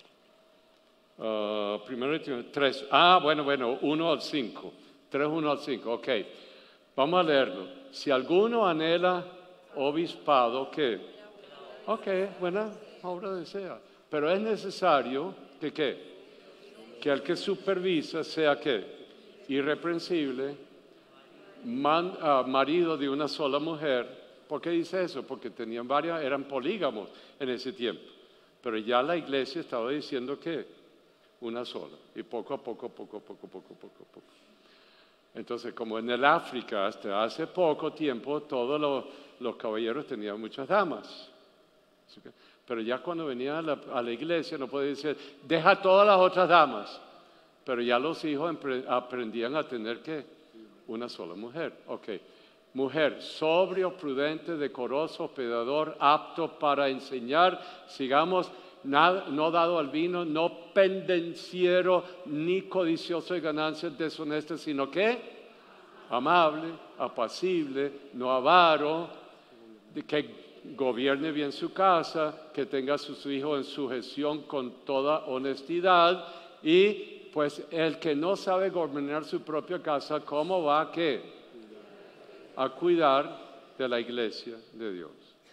Uh, primero de Timoteo, tres. Ah, bueno, bueno, uno al cinco. Tres, uno al cinco. Ok. Vamos a leerlo. Si alguno anhela obispado, ¿qué? Ok, buena obra desea. Pero es necesario que, ¿qué? Que el que supervisa sea, ¿qué? Irreprensible, man, uh, marido de una sola mujer. ¿Por qué dice eso? Porque tenían varias, eran polígamos en ese tiempo. Pero ya la iglesia estaba diciendo que una sola. Y poco a poco, poco a poco, poco a poco, poco. Entonces, como en el África, hasta hace poco tiempo, todos los, los caballeros tenían muchas damas. Pero ya cuando venían a la, a la iglesia, no podía decir, deja todas las otras damas. Pero ya los hijos aprendían a tener que una sola mujer. Ok. Mujer, sobrio, prudente, decoroso, hospedador, apto para enseñar. Sigamos, nada, no dado al vino, no pendenciero, ni codicioso de ganancias deshonestas, sino que amable, apacible, no avaro, que gobierne bien su casa, que tenga a sus hijos en sujeción con toda honestidad. Y pues el que no sabe gobernar su propia casa, ¿cómo va a qué? A cuidar de la iglesia de Dios.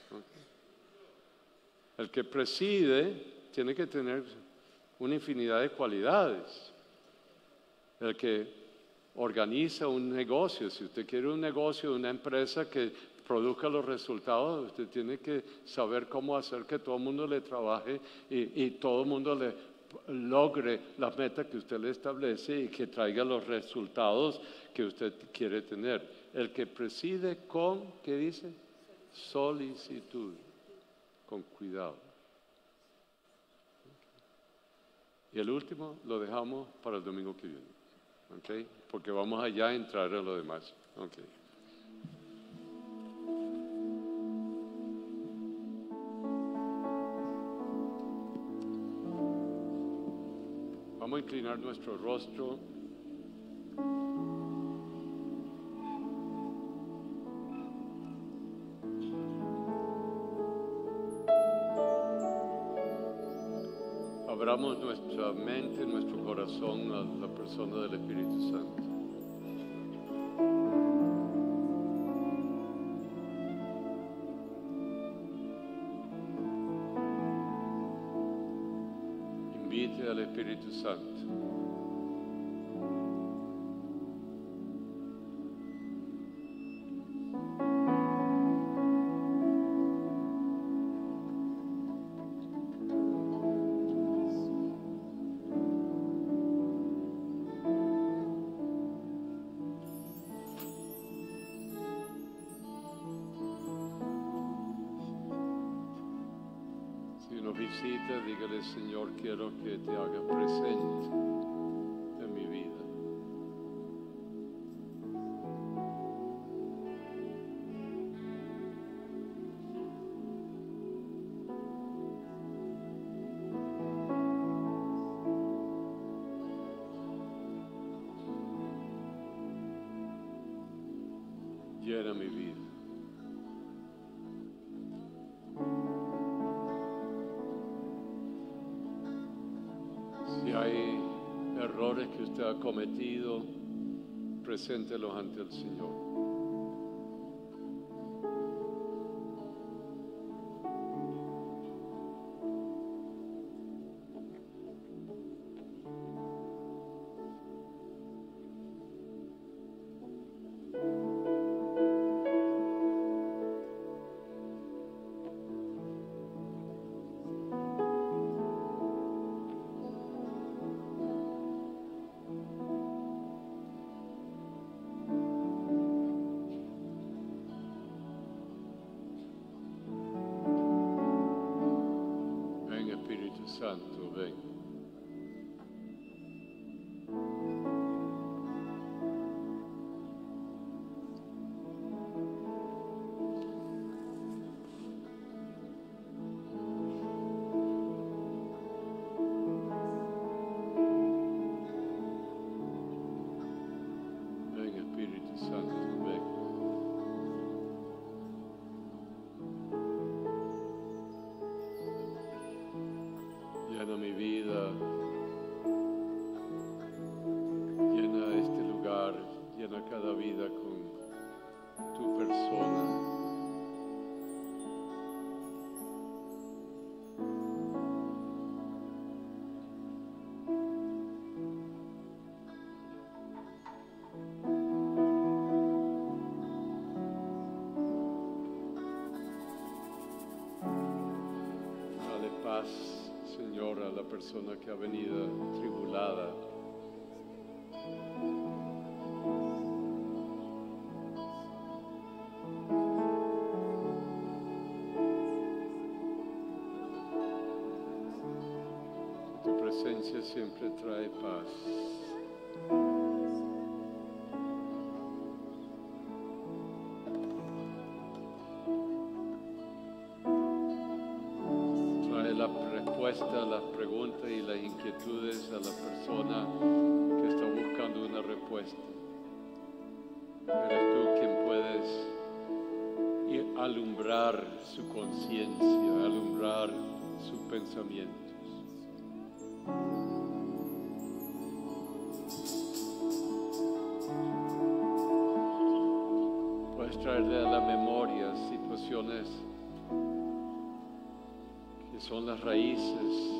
El que preside tiene que tener una infinidad de cualidades. El que organiza un negocio, si usted quiere un negocio, una empresa que produzca los resultados, usted tiene que saber cómo hacer que todo el mundo le trabaje y, y todo el mundo le logre las metas que usted le establece y que traiga los resultados que usted quiere tener. El que preside con, ¿qué dice? Solicitud, con cuidado. Y el último lo dejamos para el domingo que viene, ¿ok? Porque vamos allá a entrar en lo demás, ¿ok? Vamos a inclinar nuestro rostro. Abramos nuestra mente, nuestro corazón a la persona del Espíritu Santo. Invite al Espíritu Santo. Visita, dígale, Señor, quiero que te hagas presente en mi vida. Llena mi vida. Si hay errores que usted ha cometido, preséntelos ante el Señor. Santo, ven. Ven, Espíritu Santo, ven. Llena mi vida, llena este lugar, llena cada vida con tu persona. Dale paz, Señor, a la persona que ha venido tribulada. Tu presencia siempre trae paz. La respuesta a las preguntas y las inquietudes a la persona que está buscando una respuesta. Eres tú quien puedes alumbrar su conciencia, alumbrar sus pensamientos. Puedes traerle a la memoria situaciones son las raíces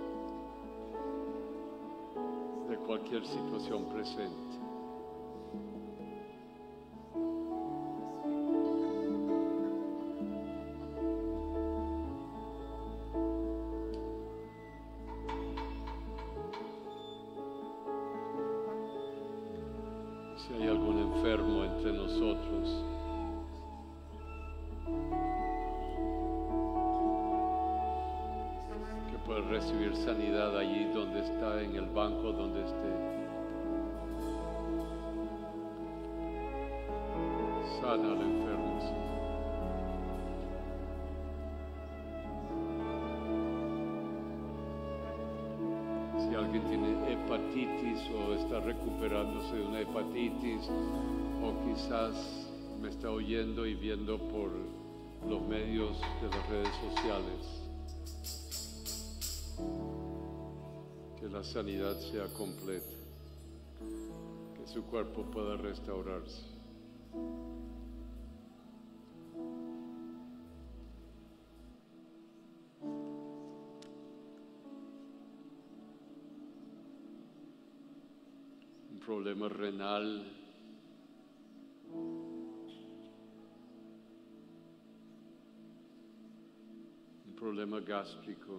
de cualquier situación presente. Si hay algún enfermo entre nosotros, puede recibir sanidad allí donde está, en el banco donde esté. Sana al enfermo, Señor. Si alguien tiene hepatitis o está recuperándose de una hepatitis, o quizás me está oyendo y viendo por los medios de las redes sociales, que la sanidad sea completa, que su cuerpo pueda restaurarse. problema renal, un problema gástrico.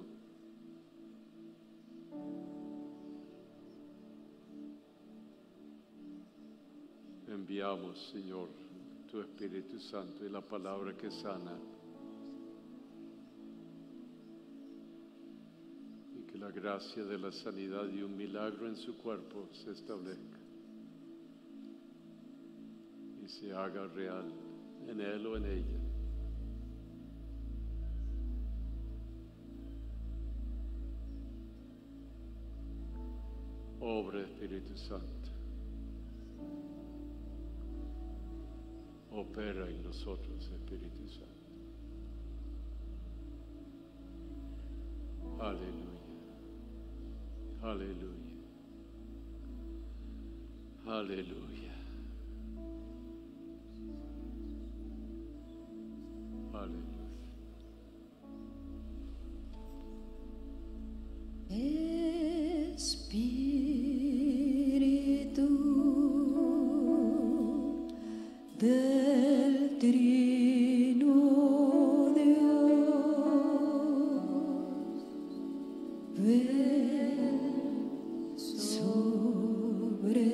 Enviamos, Señor, tu Espíritu Santo y la palabra que sana. Y que la gracia de la sanidad y un milagro en su cuerpo se establezca y se haga real en él o en ella. Obra, Espíritu Santo. Opera en nosotros, Espíritu Santo. Aleluya. Aleluya. Aleluya. Aleluya. Espíritu del Trino Dios, ven sobre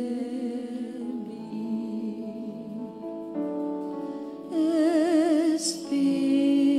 mí, Espíritu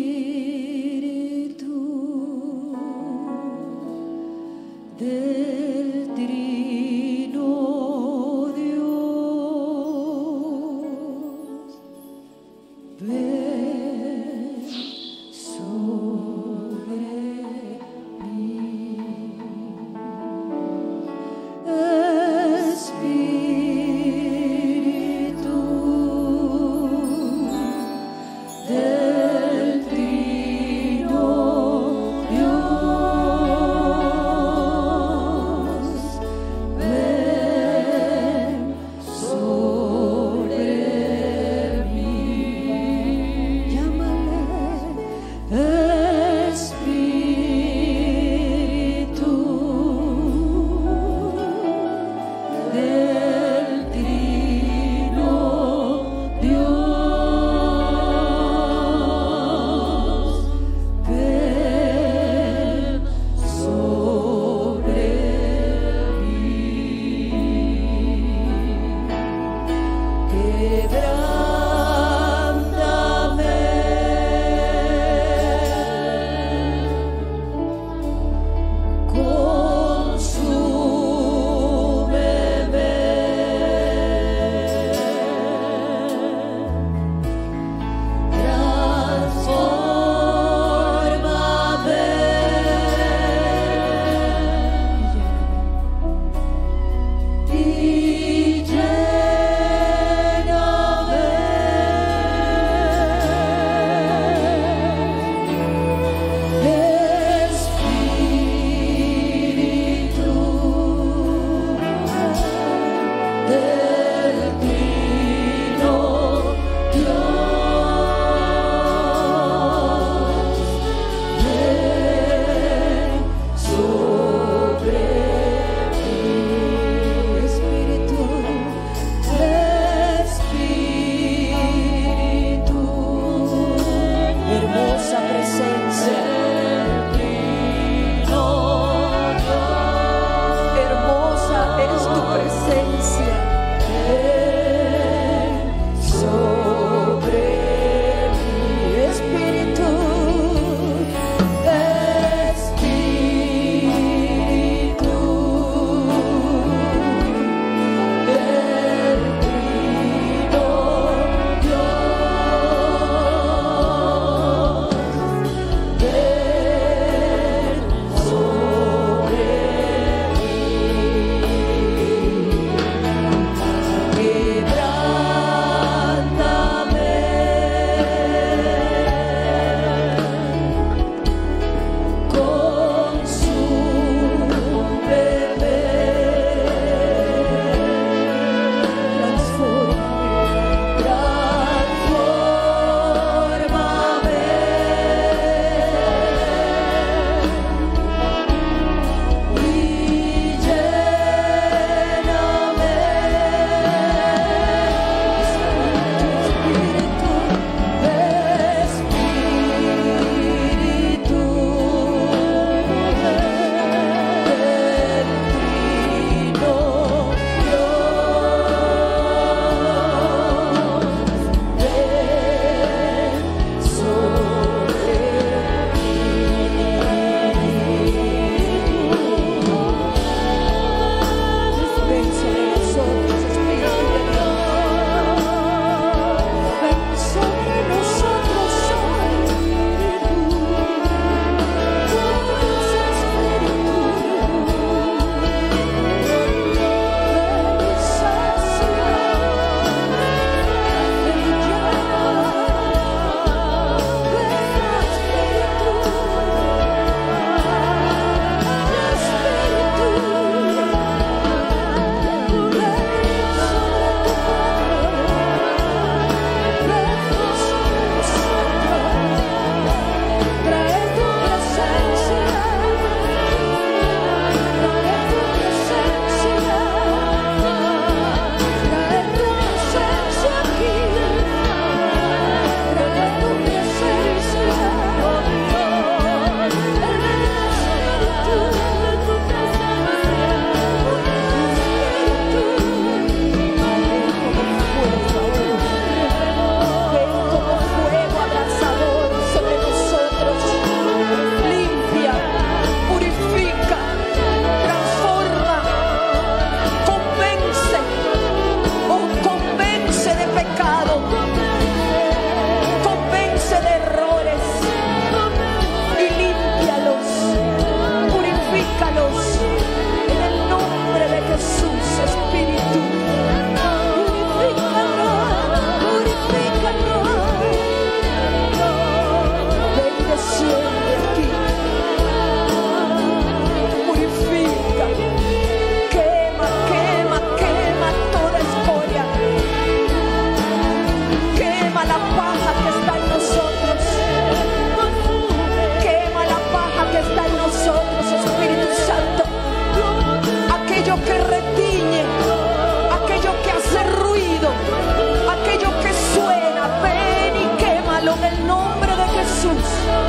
Jesús.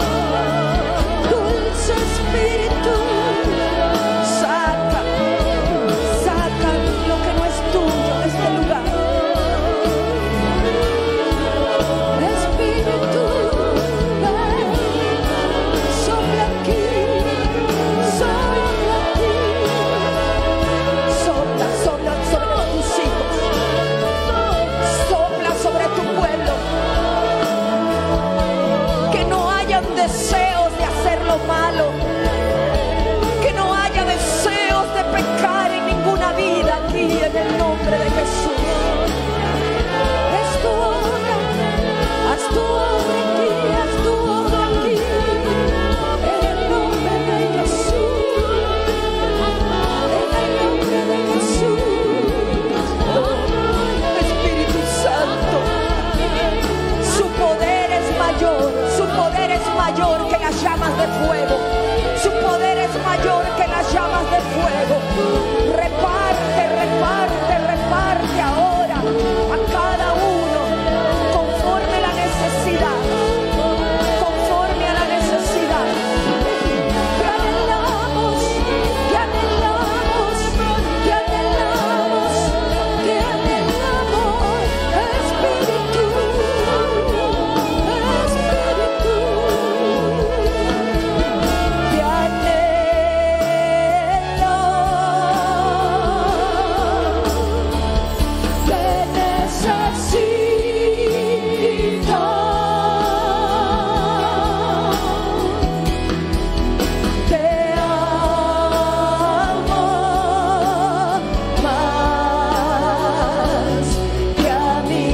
Dulce Espíritu, saca, saca lo que no es tuyo de este lugar. Espíritu, ven, sopla aquí, sopla aquí, sopla, sopla sobre tus hijos, sopla sobre tu pueblo. Que no hayan deseos de hacer lo malo, que no haya deseos de pecar en ninguna vida aquí en el nombre de Jesús. Es tu obra, haz tu obra aquí, haz tu obra aquí, en el nombre de Jesús, en el nombre de Jesús. Espíritu Santo, su poder es mayor, su poder es mayor que las llamas de fuego, su poder es mayor que las llamas de fuego. Reparte, reparte, reparte ahora a cada uno conforme a la necesidad, conforme a la necesidad. Te anhelamos, te anhelamos, te anhelamos, te anhelamos, Espíritu, Espíritu. Te anhelo, te necesito, te amo más que a mi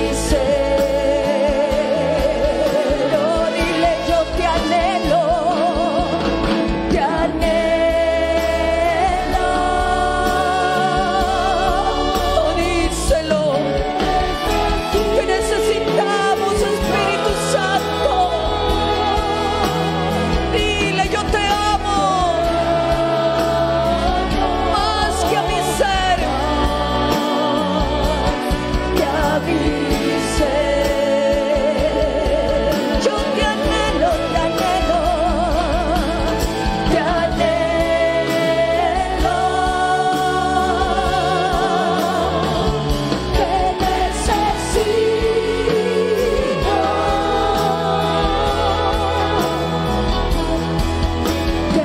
ser. Oh, dile yo te anhelo, te anhelo. Oh, díselo, que necesitamos Espíritu Santo. Dile yo te amo más que a mi ser, que a mi ser. Yo te anhelo, te anhelo, te anhelo, te necesito, te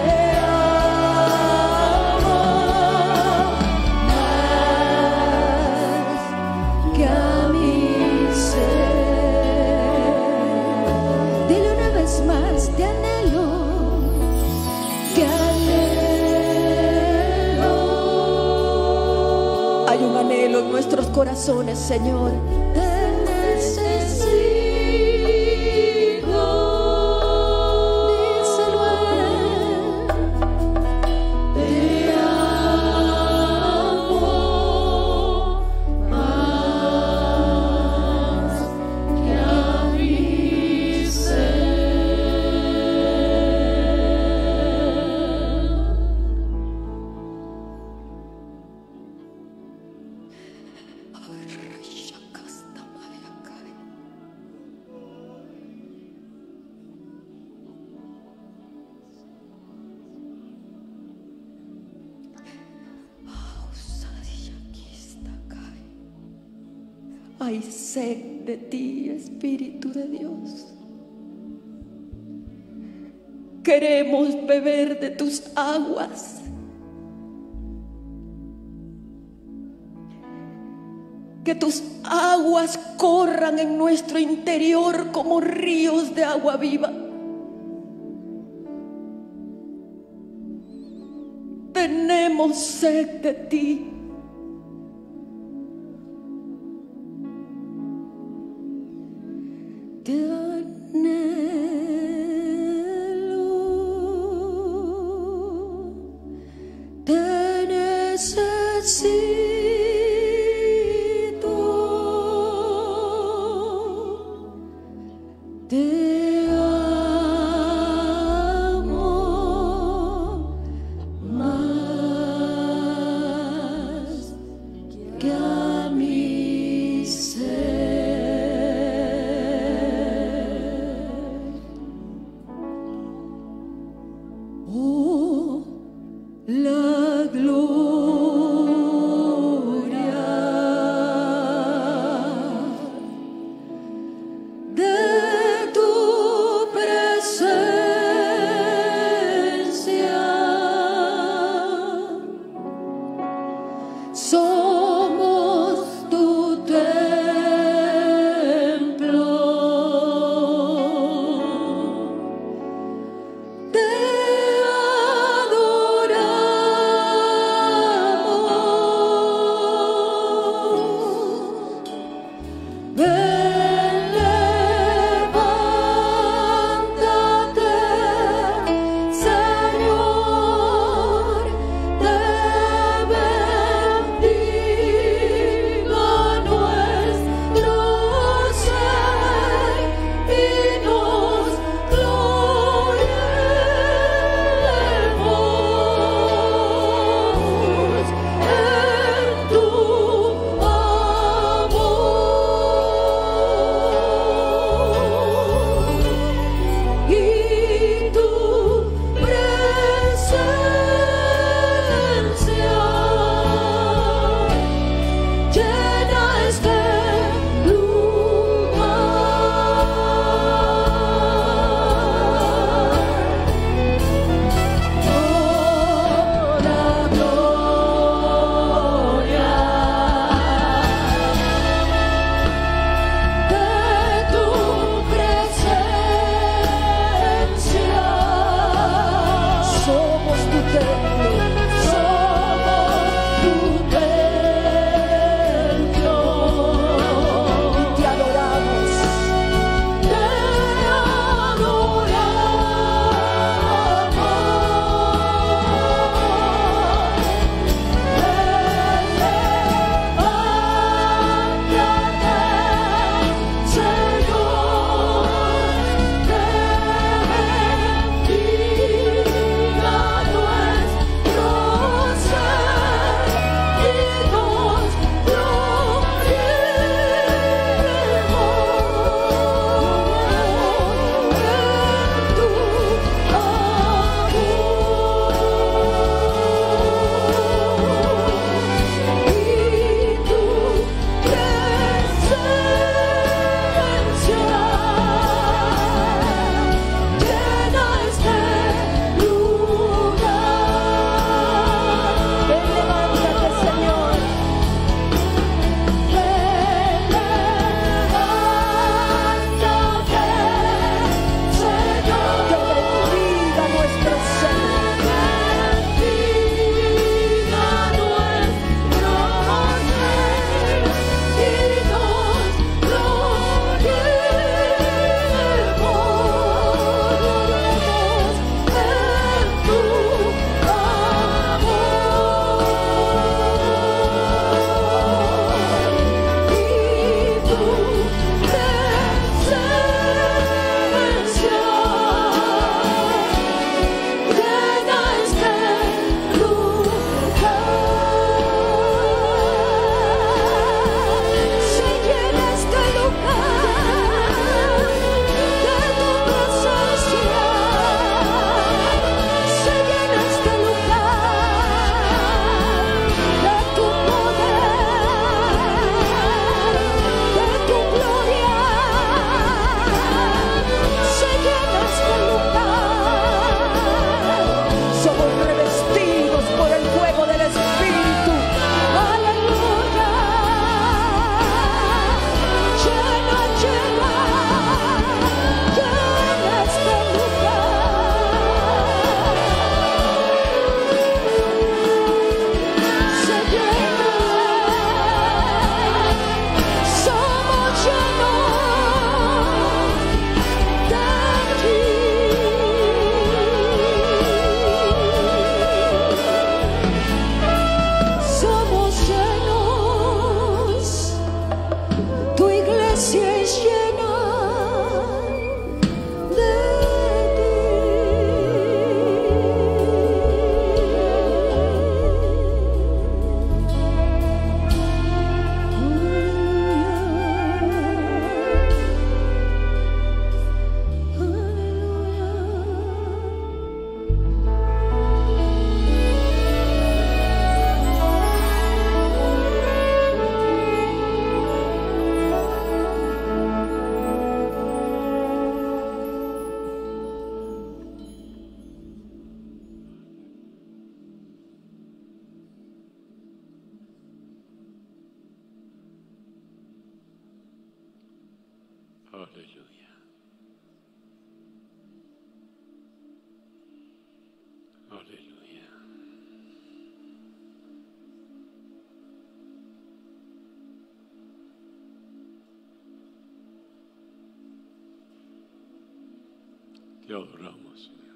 amo más que a mi ser. Dile una vez más, te anhelo, te anhelo. Hay un anhelo en nuestros corazones, Señor. Te necesito, díselo a Él. Te amo más que a mi ser. Hay sed de ti, Espíritu de Dios. Queremos beber de tus aguas. Que tus aguas corran en nuestro interior como ríos de agua viva. Tenemos sed de ti. Te anhelo, te necesito, te amo más Aleluya. Aleluya. Te adoramos, Señor.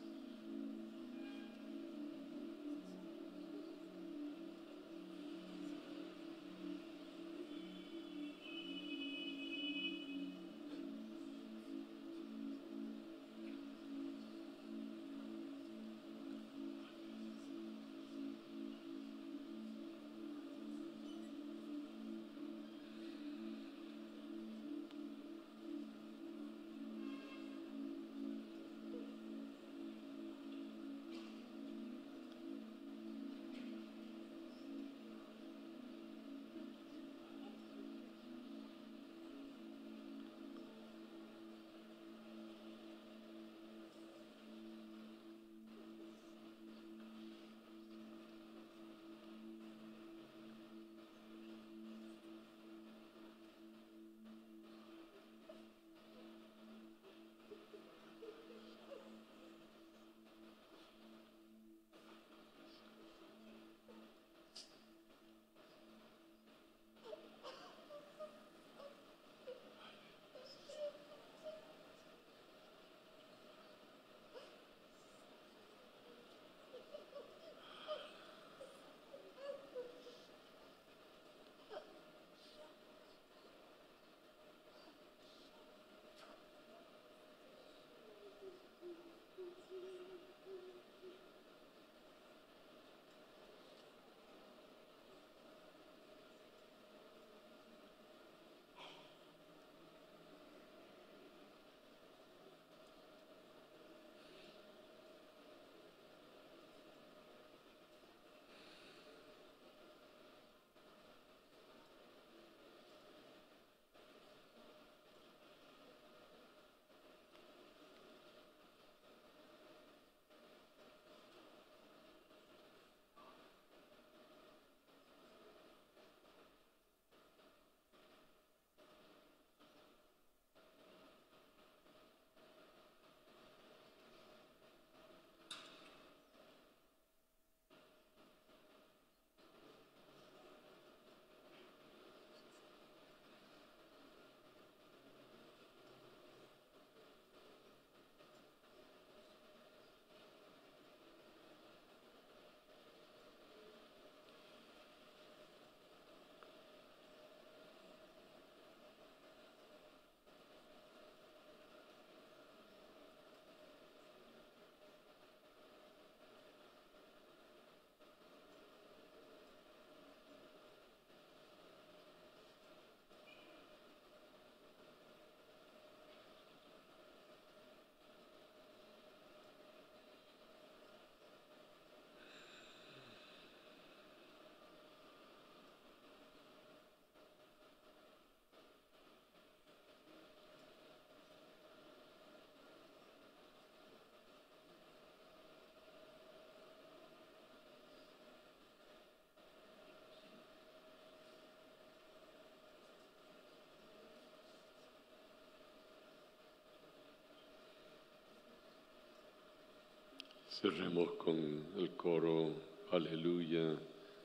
Cerremos con el coro, aleluya,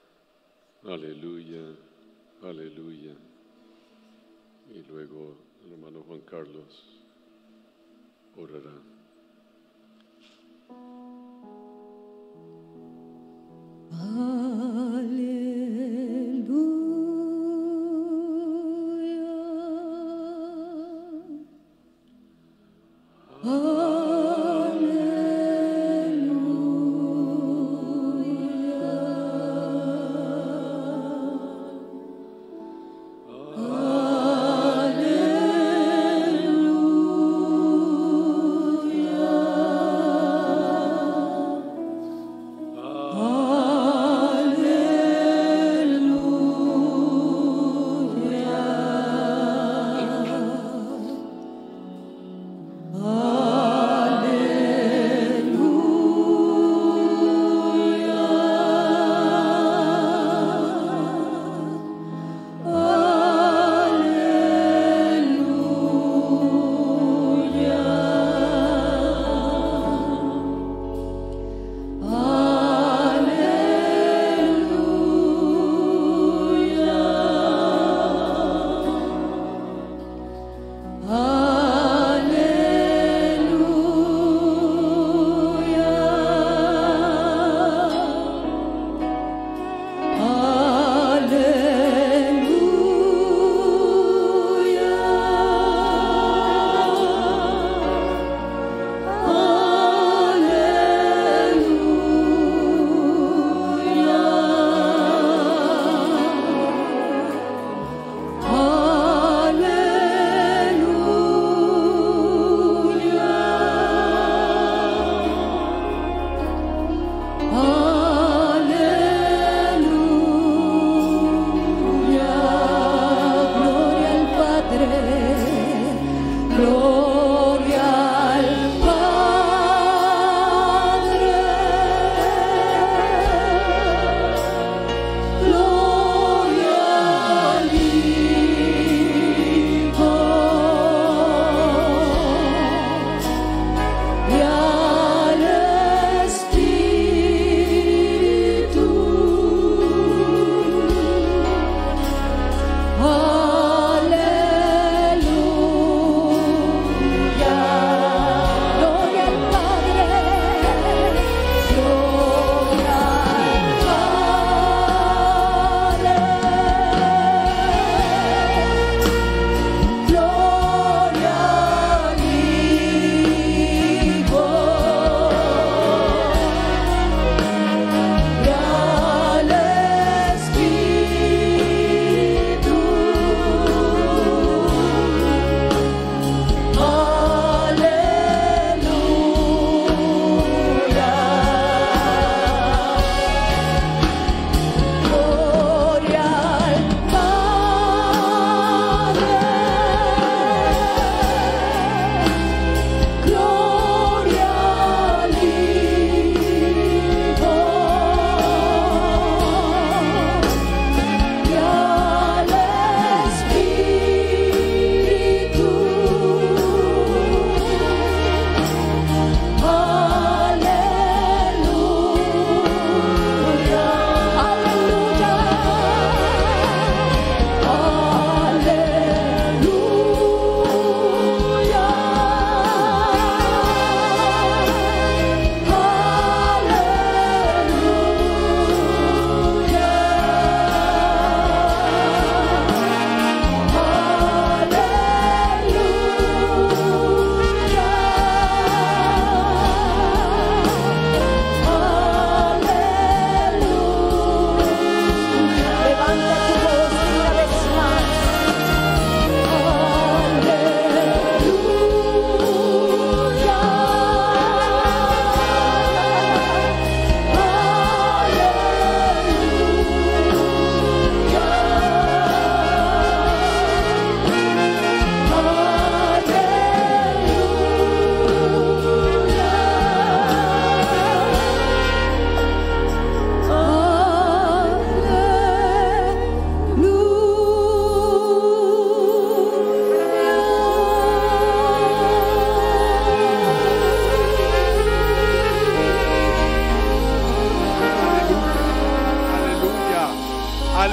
aleluya, aleluya. Y luego el hermano Juan Carlos orará. Aleluya.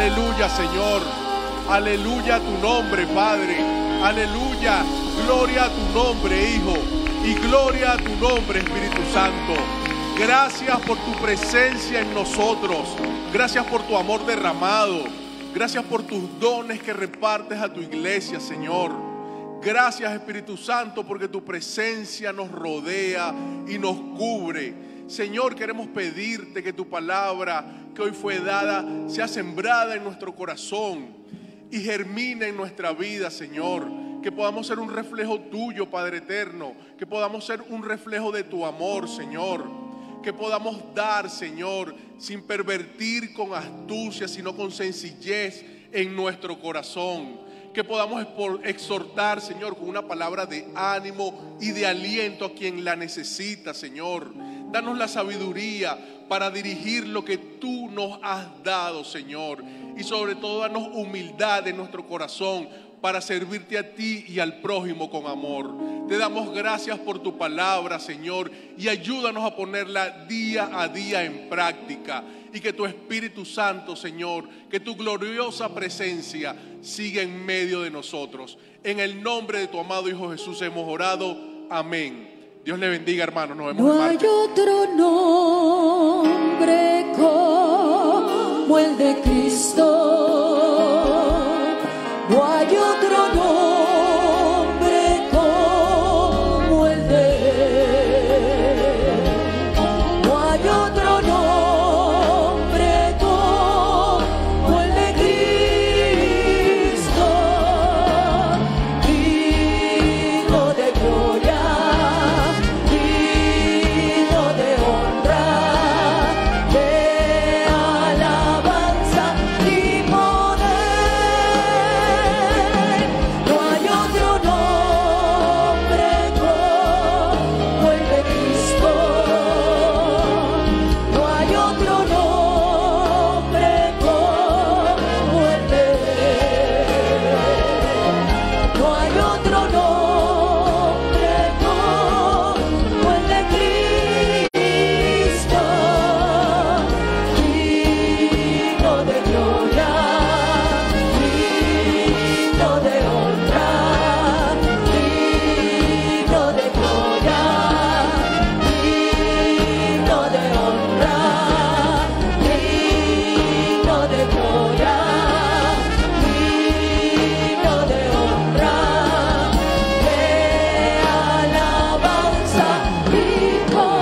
Aleluya, Señor. Aleluya a tu nombre, Padre. Aleluya. Gloria a tu nombre, Hijo. Y gloria a tu nombre, Espíritu Santo. Gracias por tu presencia en nosotros. Gracias por tu amor derramado. Gracias por tus dones que repartes a tu iglesia, Señor. Gracias, Espíritu Santo, porque tu presencia nos rodea y nos cubre. Señor, queremos pedirte que tu palabra que hoy fue dada sea sembrada en nuestro corazón y germine en nuestra vida, Señor. Que podamos ser un reflejo tuyo, Padre eterno. Que podamos ser un reflejo de tu amor, Señor. Que podamos dar, Señor, sin pervertir con astucia, sino con sencillez en nuestro corazón. Que podamos exhortar, Señor, con una palabra de ánimo y de aliento a quien la necesita, Señor. Danos la sabiduría para dirigir lo que tú nos has dado, Señor. Y sobre todo, danos humildad en nuestro corazón para servirte a ti y al prójimo con amor. Te damos gracias por tu palabra, Señor, y ayúdanos a ponerla día a día en práctica. Y que tu Espíritu Santo, Señor, que tu gloriosa presencia siga en medio de nosotros. En el nombre de tu amado Hijo Jesús hemos orado. Amén. Dios le bendiga, hermanos. Nos vemos No el hay martes. otro nombre como el de Cristo. No hay otro nombre como el de Él. No hay otro nombre como el de Cristo. Digno de gloria, digno de honra, de alabanza y poder. No hay otro nombre como el de Cristo. No hay otro nombre como el de Él. No hay otro nombre como el de Cristo. Digno de gloria, digno de honra, digno de gloria, digno de honra, digno de gloria, digno de honra, de alabanza y poder.